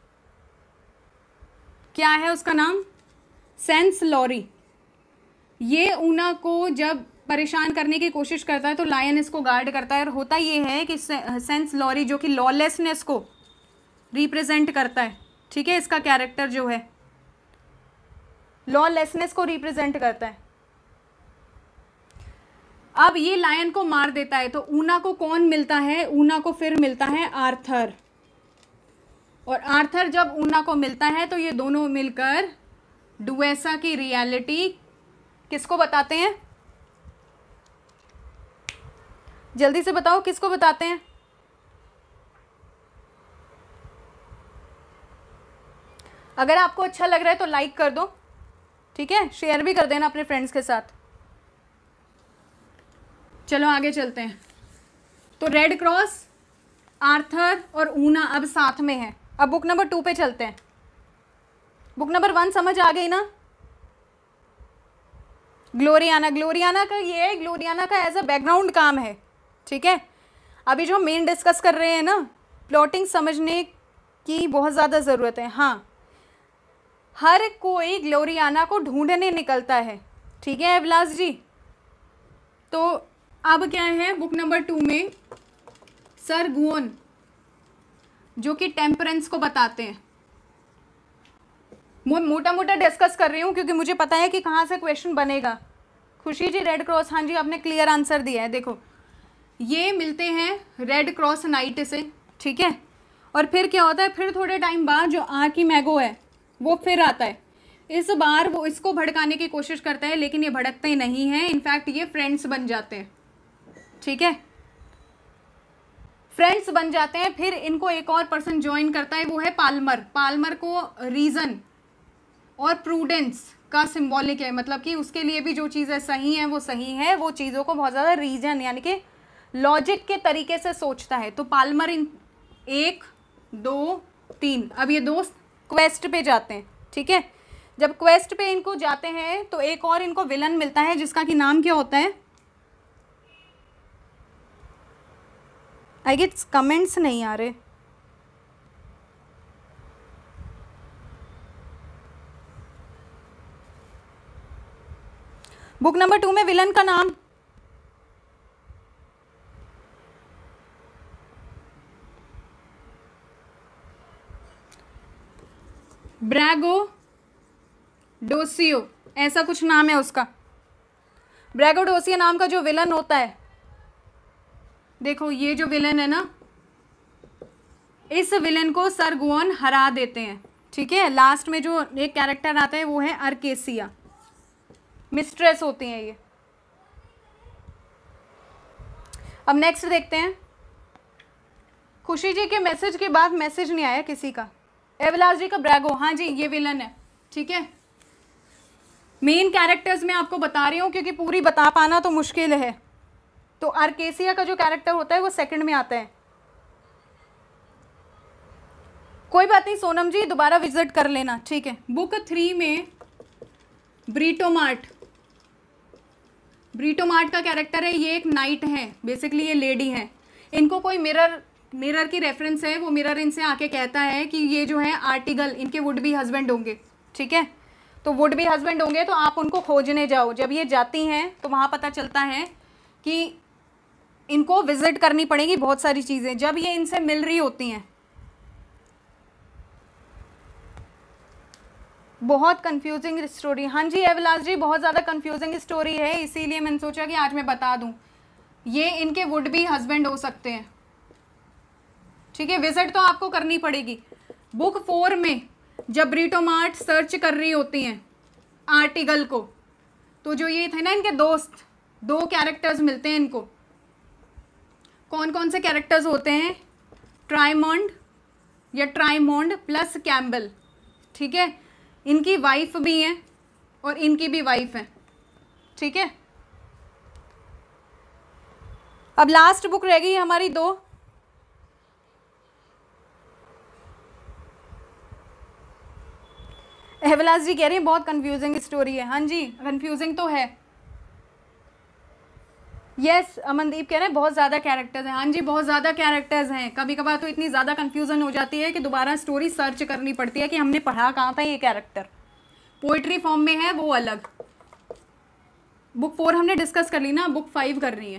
क्या है उसका नाम, सेंस लॉरी। ये ऊना को जब परेशान करने की कोशिश करता है तो लायन इसको गार्ड करता है। और होता ये है कि सेंस लॉरी जो कि लॉलेसनेस को रिप्रेजेंट करता है, ठीक है, इसका कैरेक्टर जो है लॉलेसनेस को रिप्रेजेंट करता है। अब ये लायन को मार देता है तो ऊना को कौन मिलता है, ऊना को फिर मिलता है आर्थर। और आर्थर जब ऊना को मिलता है तो ये दोनों मिलकर डुएसा की रियलिटी किसको बताते हैं, जल्दी से बताओ किसको बताते हैं। अगर आपको अच्छा लग रहा है तो लाइक कर दो, ठीक है, शेयर भी कर देना अपने फ्रेंड्स के साथ। चलो आगे चलते हैं। तो रेड क्रॉस, आर्थर और ऊना अब साथ में है। अब बुक नंबर टू पे चलते हैं। बुक नंबर वन समझ आ गई ना, ग्लोरियाना। ग्लोरियाना का ये है, ग्लोरियाना का एज अ बैकग्राउंड काम है, ठीक है। अभी जो मेन डिस्कस कर रहे हैं ना, प्लॉटिंग समझने की बहुत ज़्यादा ज़रूरत है। हाँ, हर कोई ग्लोरियाना को ढूंढने निकलता है, ठीक है अभिलाष जी। तो अब क्या है बुक नंबर टू में, सर गुओन जो कि टेम्परेंस को बताते हैं। मैं मोटा मोटा डिस्कस कर रही हूँ क्योंकि मुझे पता है कि कहाँ से क्वेश्चन बनेगा। खुशी जी रेड क्रॉस, हाँ जी आपने क्लियर आंसर दिया है। देखो ये मिलते हैं रेड क्रॉस नाइट से, ठीक है। और फिर क्या होता है, फिर थोड़े टाइम बाद जो आर्कीमागो है वो फिर आता है। इस बार वो इसको भड़काने की कोशिश करता है, लेकिन ये भड़कते नहीं हैं, इनफैक्ट ये फ्रेंड्स बन जाते हैं, ठीक है, फ्रेंड्स बन जाते हैं। फिर इनको एक और पर्सन ज्वाइन करता है, वो है पाल्मर। पाल्मर को रीज़न और प्रूडेंस का सिंबॉलिक है, मतलब कि उसके लिए भी जो चीज़ें सही हैं वो सही है, वो चीज़ों को बहुत ज़्यादा रीजन यानी कि लॉजिक के तरीके से सोचता है। तो पाल्मर इन एक दो तीन, अब ये दोस्त क्वेस्ट पे जाते हैं, ठीक है। जब क्वेस्ट पे इनको जाते हैं तो एक और इनको विलन मिलता है जिसका कि नाम क्या होता है, आई गेट्स कमेंट्स नहीं आ रहे। बुक नंबर टू में विलन का नाम ब्रैगो डोसियो, ऐसा कुछ नाम है उसका। ब्रैगो डोसियो नाम का जो विलन होता है, देखो ये जो विलन है ना, इस विलन को सर गुओन हरा देते हैं, ठीक है। लास्ट में जो एक कैरेक्टर आता है वो है अर्केसिया, मिस्ट्रेस होती हैं ये। अब नेक्स्ट देखते हैं। खुशी जी के मैसेज के बाद मैसेज नहीं आया किसी का। एवलास जी का ब्रैगो, हाँ जी ये विलन है, ठीक है। मेन कैरेक्टर्स मैं आपको बता रही हूँ क्योंकि पूरी बता पाना तो मुश्किल है। तो अर्केसिया का जो कैरेक्टर होता है वो सेकंड में आता है। कोई बात नहीं सोनम जी, दोबारा विजिट कर लेना, ठीक है। बुक थ्री में ब्रीटोमार्ट, ब्रीटोमार्ट का कैरेक्टर है, ये एक नाइट है, बेसिकली ये लेडी है। इनको कोई मिरर मिरर की रेफरेंस है, वो मिरर इनसे आके कहता है कि ये जो है आर्टिगल इनके वुड बी हस्बैंड होंगे, ठीक है। तो वुड बी हस्बैंड होंगे तो आप उनको खोजने जाओ। जब ये जाती हैं तो वहाँ पता चलता है कि इनको विजिट करनी पड़ेगी बहुत सारी चीज़ें। जब ये इनसे मिल रही होती हैं, बहुत कंफ्यूजिंग स्टोरी। हाँ जी एवलास जी, बहुत ज़्यादा कंफ्यूजिंग स्टोरी है, इसीलिए मैंने सोचा कि आज मैं बता दूँ। ये इनके वुड बी हस्बैंड हो सकते हैं, ठीक है। विजिट तो आपको करनी पड़ेगी। बुक फोर में जब ब्रीटोमार्ट सर्च कर रही होती हैं आर्टिगल को, तो जो ये थे ना इनके दोस्त, दो कैरेक्टर्स मिलते हैं इनको। कौन कौन से कैरेक्टर्स होते हैं? ट्राइमॉन्ड या ट्राइमॉन्ड प्लस कैम्बल, ठीक है। इनकी वाइफ भी हैं और इनकी भी वाइफ है, ठीक है। अब लास्ट बुक रह गई हमारी दो। एवलास जी कह रही हैं बहुत कंफ्यूजिंग स्टोरी है। हाँ जी कंफ्यूजिंग तो है। यस yes, अमनदीप कह रहे हैं बहुत ज़्यादा कैरेक्टर्स हैं। हाँ जी बहुत ज़्यादा कैरेक्टर्स हैं। कभी कभार तो इतनी ज़्यादा कंफ्यूजन हो जाती है कि दोबारा स्टोरी सर्च करनी पड़ती है कि हमने पढ़ा कहाँ था ये कैरेक्टर। पोइट्री फॉर्म में है वो अलग। बुक फोर हमने डिस्कस कर ली ना, बुक फाइव कर रही है,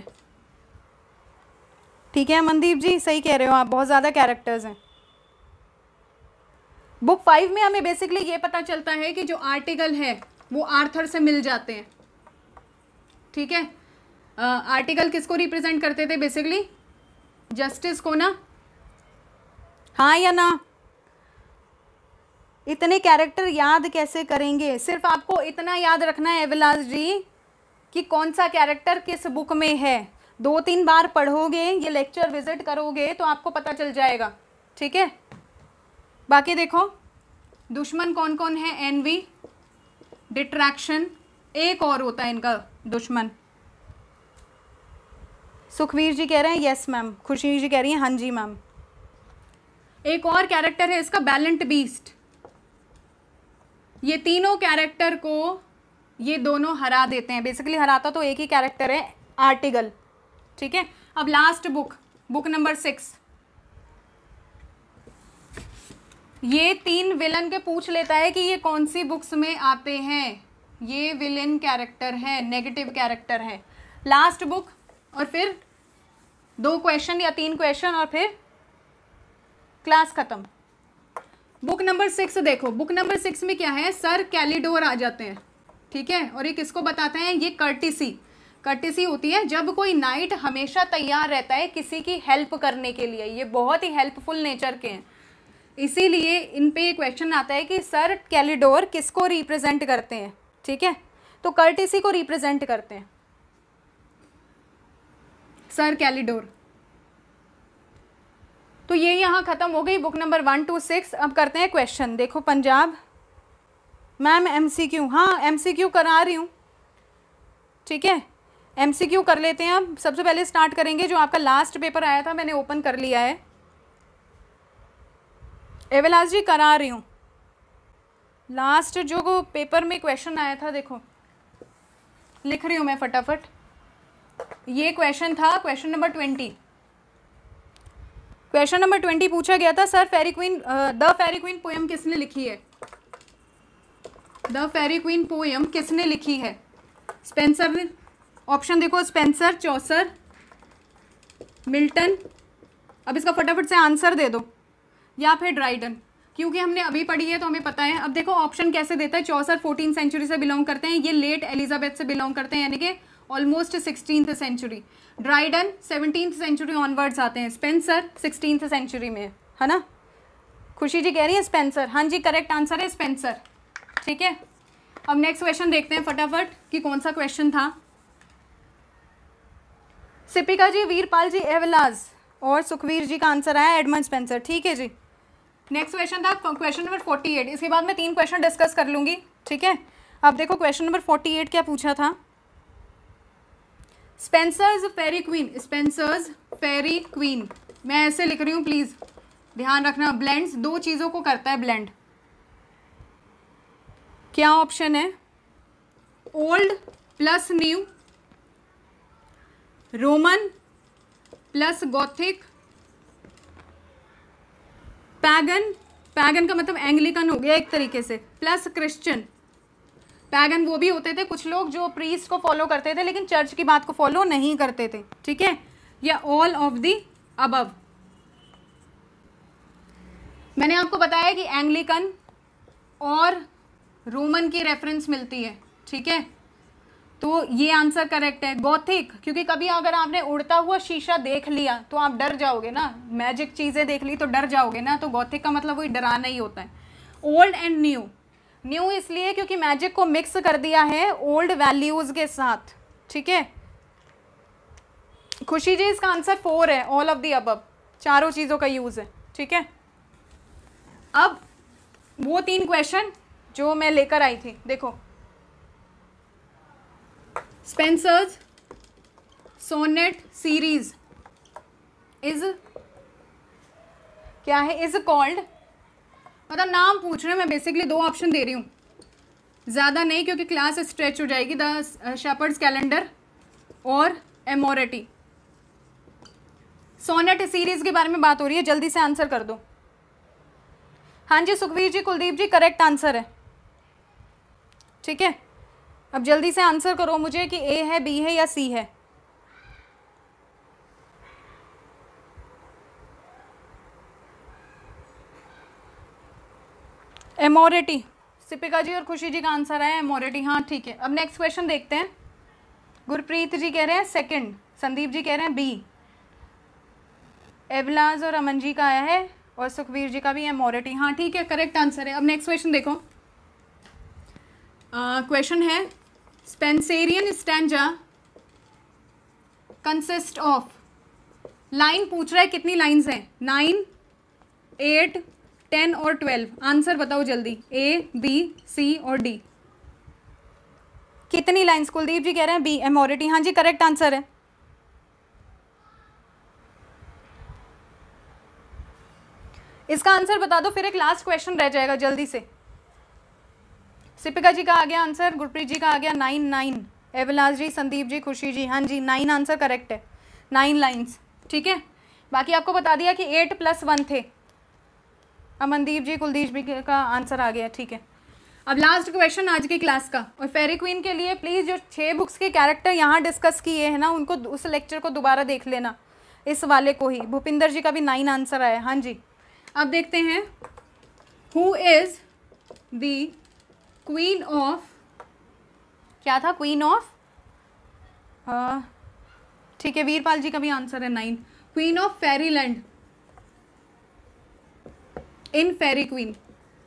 ठीक है। अमनदीप जी सही कह रहे हो आप, बहुत ज़्यादा कैरेक्टर्स हैं। बुक फाइव में हमें बेसिकली ये पता चलता है कि जो आर्टिकल है वो आर्थर से मिल जाते हैं, ठीक है। आर्टिकल uh, किसको रिप्रेजेंट करते थे? बेसिकली जस्टिस को ना, हाँ या ना? इतने कैरेक्टर याद कैसे करेंगे? सिर्फ आपको इतना याद रखना है एवलास जी कि कौन सा कैरेक्टर किस बुक में है। दो तीन बार पढ़ोगे, ये लेक्चर विजिट करोगे तो आपको पता चल जाएगा, ठीक है। बाकी देखो दुश्मन कौन कौन है? एनवी, डिट्रैक्शन, एक और होता है इनका दुश्मन। सुखवीर जी कह रहे हैं यस मैम। खुशी जी कह रही हैं हाँ जी मैम। एक और कैरेक्टर है इसका बैलेंट बीस्ट। ये तीनों कैरेक्टर को ये दोनों हरा देते हैं। बेसिकली हराता तो एक ही कैरेक्टर है, आर्टिगल, ठीक है। अब last book, book number six, ये तीन विलन के पूछ लेता है कि ये कौन सी बुक्स में आते हैं। ये विलन कैरेक्टर है, नेगेटिव कैरेक्टर है। लास्ट बुक, और फिर दो क्वेश्चन या तीन क्वेश्चन और फिर क्लास खत्म। बुक नंबर सिक्स देखो, बुक नंबर सिक्स में क्या है? सर कैलिडोर आ जाते हैं, ठीक है। और ये किसको बताते हैं? ये कर्टिसी। कर्टिसी होती है जब कोई नाइट हमेशा तैयार रहता है किसी की हेल्प करने के लिए। ये बहुत ही हेल्पफुल नेचर के हैं, इसीलिए इन पे क्वेश्चन आता है कि सर कैलिडोर किसको रिप्रेजेंट करते हैं, ठीक है। तो कर्टिसी को रिप्रेजेंट करते हैं सर कैलिडोर। तो ये यहाँ ख़त्म हो गई book number one two six. अब करते हैं क्वेश्चन। देखो पंजाब मैम एमसीक्यू, हाँ एमसीक्यू करा रही हूँ, ठीक है। एमसीक्यू कर लेते हैं। अब सबसे पहले स्टार्ट करेंगे जो आपका लास्ट पेपर आया था, मैंने ओपन कर लिया है। एवलास जी करा रही हूँ। लास्ट जो पेपर में क्वेश्चन आया था, देखो लिख रही हूँ मैं फटाफट। ये क्वेश्चन था question number twenty. Question number twenty पूछा गया था sir Faerie Queene, the Faerie Queene poem किसने लिखी है? द फेरी क्वीन पोएम किसने लिखी है? स्पेंसर ने। ऑप्शन देखो, स्पेंसर, चौसर, मिल्टन। अब इसका फटाफट से आंसर दे दो, या फिर ड्राइडन, क्योंकि हमने अभी पढ़ी है तो हमें पता है। अब देखो ऑप्शन कैसे देता है। चौसर फोर्टीन सेंचुरी से बिलोंग करते हैं, ये लेट एलिजाबेथ से बिलोंग करते हैं, यानी कि almost sixteenth century. Dryden seventeenth century onwards आते हैं। स्पेंसर सिक्सटीन्थ सेंचुरी में, है ना। खुशी जी कह रही है स्पेंसर। हाँ जी करेक्ट आंसर है स्पेंसर, ठीक है। अब नेक्स्ट क्वेश्चन देखते हैं फटाफट कि कौन सा क्वेश्चन था। सिपिका जी, वीरपाल जी, एवलास और सुखवीर जी का आंसर आया एडमंड स्पेंसर, ठीक है जी। नेक्स्ट क्वेश्चन था क्वेश्चन नंबर फोर्टी एट। इसके बाद मैं तीन क्वेश्चन डिस्कस कर लूँगी, ठीक है। अब देखो क्वेश्चन नंबर फोर्टी एट क्या पूछा था। Spenser's Faerie Queene, Spenser's Faerie Queene, मैं ऐसे लिख रही हूँ, प्लीज़ ध्यान रखना। ब्लेंड्स, दो चीज़ों को करता है ब्लेंड। क्या ऑप्शन है? Old plus new, Roman plus Gothic, pagan, pagan का मतलब एंग्लिकन हो गया एक तरीके से, प्लस क्रिश्चियन। पैगन वो भी होते थे कुछ लोग जो प्रीस्ट को फॉलो करते थे लेकिन चर्च की बात को फॉलो नहीं करते थे, ठीक है, या ऑल ऑफ द अबव। मैंने आपको बताया कि एंग्लिकन और रोमन की रेफरेंस मिलती है, ठीक है, तो ये आंसर करेक्ट है। गॉथिक, क्योंकि कभी अगर आपने उड़ता हुआ शीशा देख लिया तो आप डर जाओगे ना, मैजिक चीज़ें देख ली तो डर जाओगे ना, तो गॉथिक का मतलब वही डराना ही होता है। ओल्ड एंड न्यू, न्यू इसलिए क्योंकि मैजिक को मिक्स कर दिया है ओल्ड वैल्यूज़ के साथ, ठीक है। खुशी जी इसका आंसर फोर है, ऑल ऑफ दी अबव, चारों चीज़ों का यूज़ है, ठीक है। अब वो तीन क्वेश्चन जो मैं लेकर आई थी, देखो, स्पेंसर्स सोनेट सीरीज इज क्या है, इज कॉल्ड, मतलब नाम पूछ रहे हैं, मैं बेसिकली दो ऑप्शन दे रही हूँ, ज़्यादा नहीं क्योंकि क्लास स्ट्रेच हो जाएगी। द शेपर्ड्स कैलेंडर और एमोरेटी। सोनेट सीरीज के बारे में बात हो रही है, जल्दी से आंसर कर दो। हाँ जी सुखवीर जी, कुलदीप जी, करेक्ट आंसर है, ठीक है। अब जल्दी से आंसर करो मुझे कि ए है, बी है या सी है। एमोरेटी, सिपिका जी और खुशी जी का आंसर है एमोरेटी, हाँ ठीक है। अब नेक्स्ट क्वेश्चन देखते हैं। गुरप्रीत जी कह रहे हैं सेकंड, संदीप जी कह रहे हैं बी, एवलाज और अमन जी का आया है और सुखवीर जी का भी एमोरेटी, हाँ ठीक है, करेक्ट आंसर है। अब नेक्स्ट क्वेश्चन देखो, क्वेश्चन uh, है Spenserian stanza consist of, line पूछ रहा है कितनी लाइंस हैं, नाइन, एट, टेन और ट्वेल्व। आंसर बताओ जल्दी, ए, बी, सी और डी, कितनी लाइंस। कुलदीप जी कह रहे हैं बी, एमोरिटी, हाँ जी करेक्ट आंसर है। इसका आंसर बता दो, फिर एक लास्ट क्वेश्चन रह जाएगा, जल्दी से। सिपिका जी का आ गया आंसर, गुरप्रीत जी का आ गया नाइन, नाइन, एवलास जी, संदीप जी, खुशी जी, हाँ जी नाइन आंसर करेक्ट है, नाइन लाइंस, ठीक है। बाकी आपको बता दिया कि एट प्लस वन थे। अमनदीप जी, कुलदीप जी का आंसर आ गया, ठीक है। अब लास्ट क्वेश्चन आज की क्लास का, और फेरी क्वीन के लिए प्लीज़ जो छः बुक्स के कैरेक्टर यहाँ डिस्कस किए हैं ना, उनको उस लेक्चर को दोबारा देख लेना, इस वाले को ही। भूपिंदर जी का भी नाइन आंसर आया, हाँ जी। अब देखते हैं, who is the queen of, क्या था, क्वीन ऑफ, ठीक है, वीरपाल जी का भी आंसर है nine, queen of fairyland in Faerie Queene.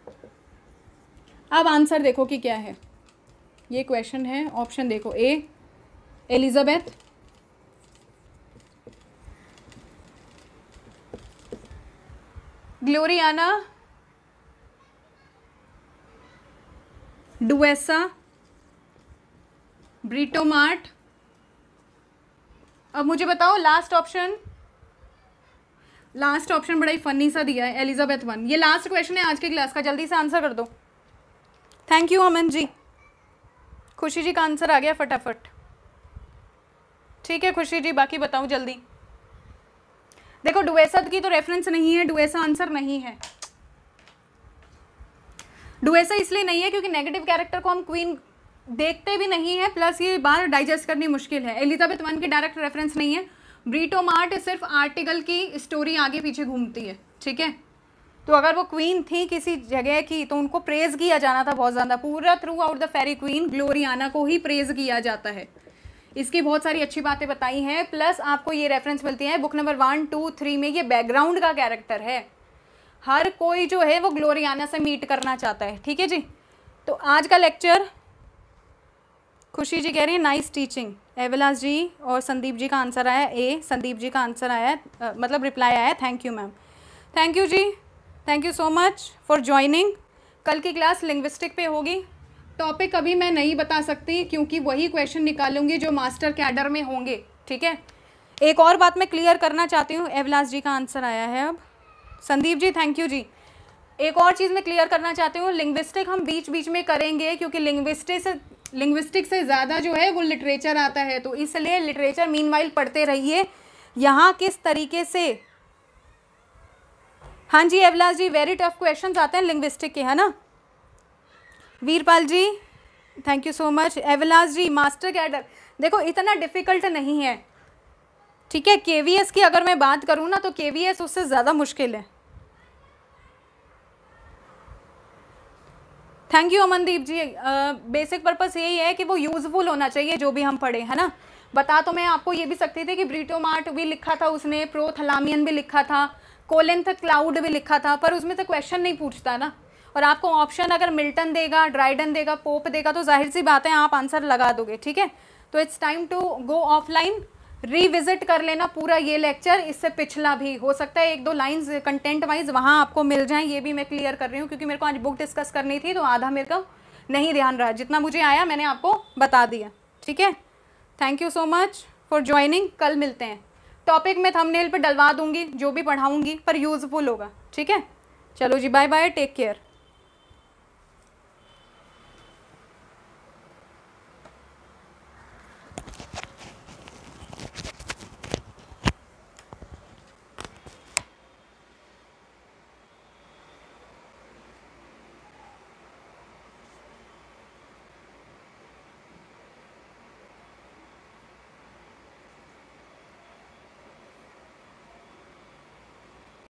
अब आंसर देखो कि क्या है, ये क्वेश्चन है, ऑप्शन देखो, ए एलिजाबेथ, ग्लोरियाना, डुएसा, ब्रिटोमार्ट। अब मुझे बताओ लास्ट ऑप्शन, लास्ट ऑप्शन बड़ा ही फनी सा दिया है, एलिजाबेथ वन। ये लास्ट क्वेश्चन है आज की क्लास का, जल्दी से आंसर कर दो। Thank you Aman ji. खुशी जी का आंसर आ गया फटाफट, ठीक है खुशी जी, बाकी बताओ जल्दी। देखो डुएसा की तो रेफरेंस नहीं है, डुएसा आंसर नहीं है। डुएसा इसलिए नहीं है क्योंकि नेगेटिव कैरेक्टर को हम क्वीन देखते भी नहीं है, प्लस ये बार डाइजेस्ट करनी मुश्किल है। एलिजाबेथ वन की डायरेक्ट रेफरेंस नहीं है। ब्रिटोमार्ट सिर्फ आर्टिकल की स्टोरी आगे पीछे घूमती है, ठीक है। तो अगर वो क्वीन थी किसी जगह की तो उनको प्रेज किया जाना था बहुत ज़्यादा, पूरा throughout the Faerie Queene Gloriana को ही प्रेज किया जाता है। इसकी बहुत सारी अच्छी बातें बताई हैं, प्लस आपको ये रेफरेंस मिलती है book number one two three में। ये बैकग्राउंड का कैरेक्टर है, हर कोई जो है वो ग्लोरियाना से मीट करना चाहता है, ठीक है जी। तो आज का लेक्चर, खुशी जी कह रही है नाइस टीचिंग, एवलास जी और संदीप जी का आंसर आया ए, संदीप जी का आंसर आया है, मतलब रिप्लाई आया है, thank you ma'am, thank you जी, thank you so much for joining. कल की क्लास लिंग्विस्टिक पे होगी। टॉपिक अभी मैं नहीं बता सकती क्योंकि वही क्वेश्चन निकालूंगी जो मास्टर कैडर में होंगे, ठीक है। एक और बात मैं क्लियर करना चाहती हूँ, एवलास जी का आंसर आया है, अब संदीप जी थैंक यू जी। एक और चीज़ मैं क्लियर करना चाहती हूँ, लिंग्विस्टिक हम बीच बीच में करेंगे क्योंकि लिंग्विस्टिक से लिंग्विस्टिक से ज़्यादा जो है वो लिटरेचर आता है, तो इसलिए लिटरेचर मीनवाइल पढ़ते रहिए। यहाँ किस तरीके से, हाँ जी Abhilash ji, very tough questions आते हैं लिंग्विस्टिक के, है ना। Veerpal ji thank you so much. Abhilash ji master cadre, देखो इतना डिफ़िकल्ट नहीं है, ठीक है। केवीएस की अगर मैं बात करूँ ना तो केवीएस उससे ज़्यादा मुश्किल है। Thank you Amandeep ji. Basic purpose यही है कि वो यूज़फुल होना चाहिए जो भी हम पढ़े, है ना। बता तो मैं आपको ये भी सकती थी कि ब्रीटोमार्ट भी लिखा था उसने, प्रोथलामियन भी लिखा था, कोलिन्थ क्लाउड भी लिखा था, पर उसमें तो क्वेश्चन नहीं पूछता ना। और आपको ऑप्शन अगर मिल्टन देगा, ड्राइडन देगा, पोप देगा, तो जाहिर सी बात है आप आंसर लगा दोगे, ठीक है। तो it's time to go offline, revisit कर लेना पूरा ये लेक्चर, इससे पिछला भी हो सकता है एक दो लाइंस कंटेंट वाइज वहाँ आपको मिल जाएं, ये भी मैं क्लियर कर रही हूँ क्योंकि मेरे को आज बुक डिस्कस करनी थी तो आधा मेरे को नहीं ध्यान रहा, जितना मुझे आया मैंने आपको बता दिया, ठीक है। Thank you so much for joining, कल मिलते हैं। टॉपिक मैं थंबनेल पे डलवा दूंगी जो भी पढ़ाऊंगी, पर यूज़फुल होगा, ठीक है। चलो जी बाय बाय, टेक केयर।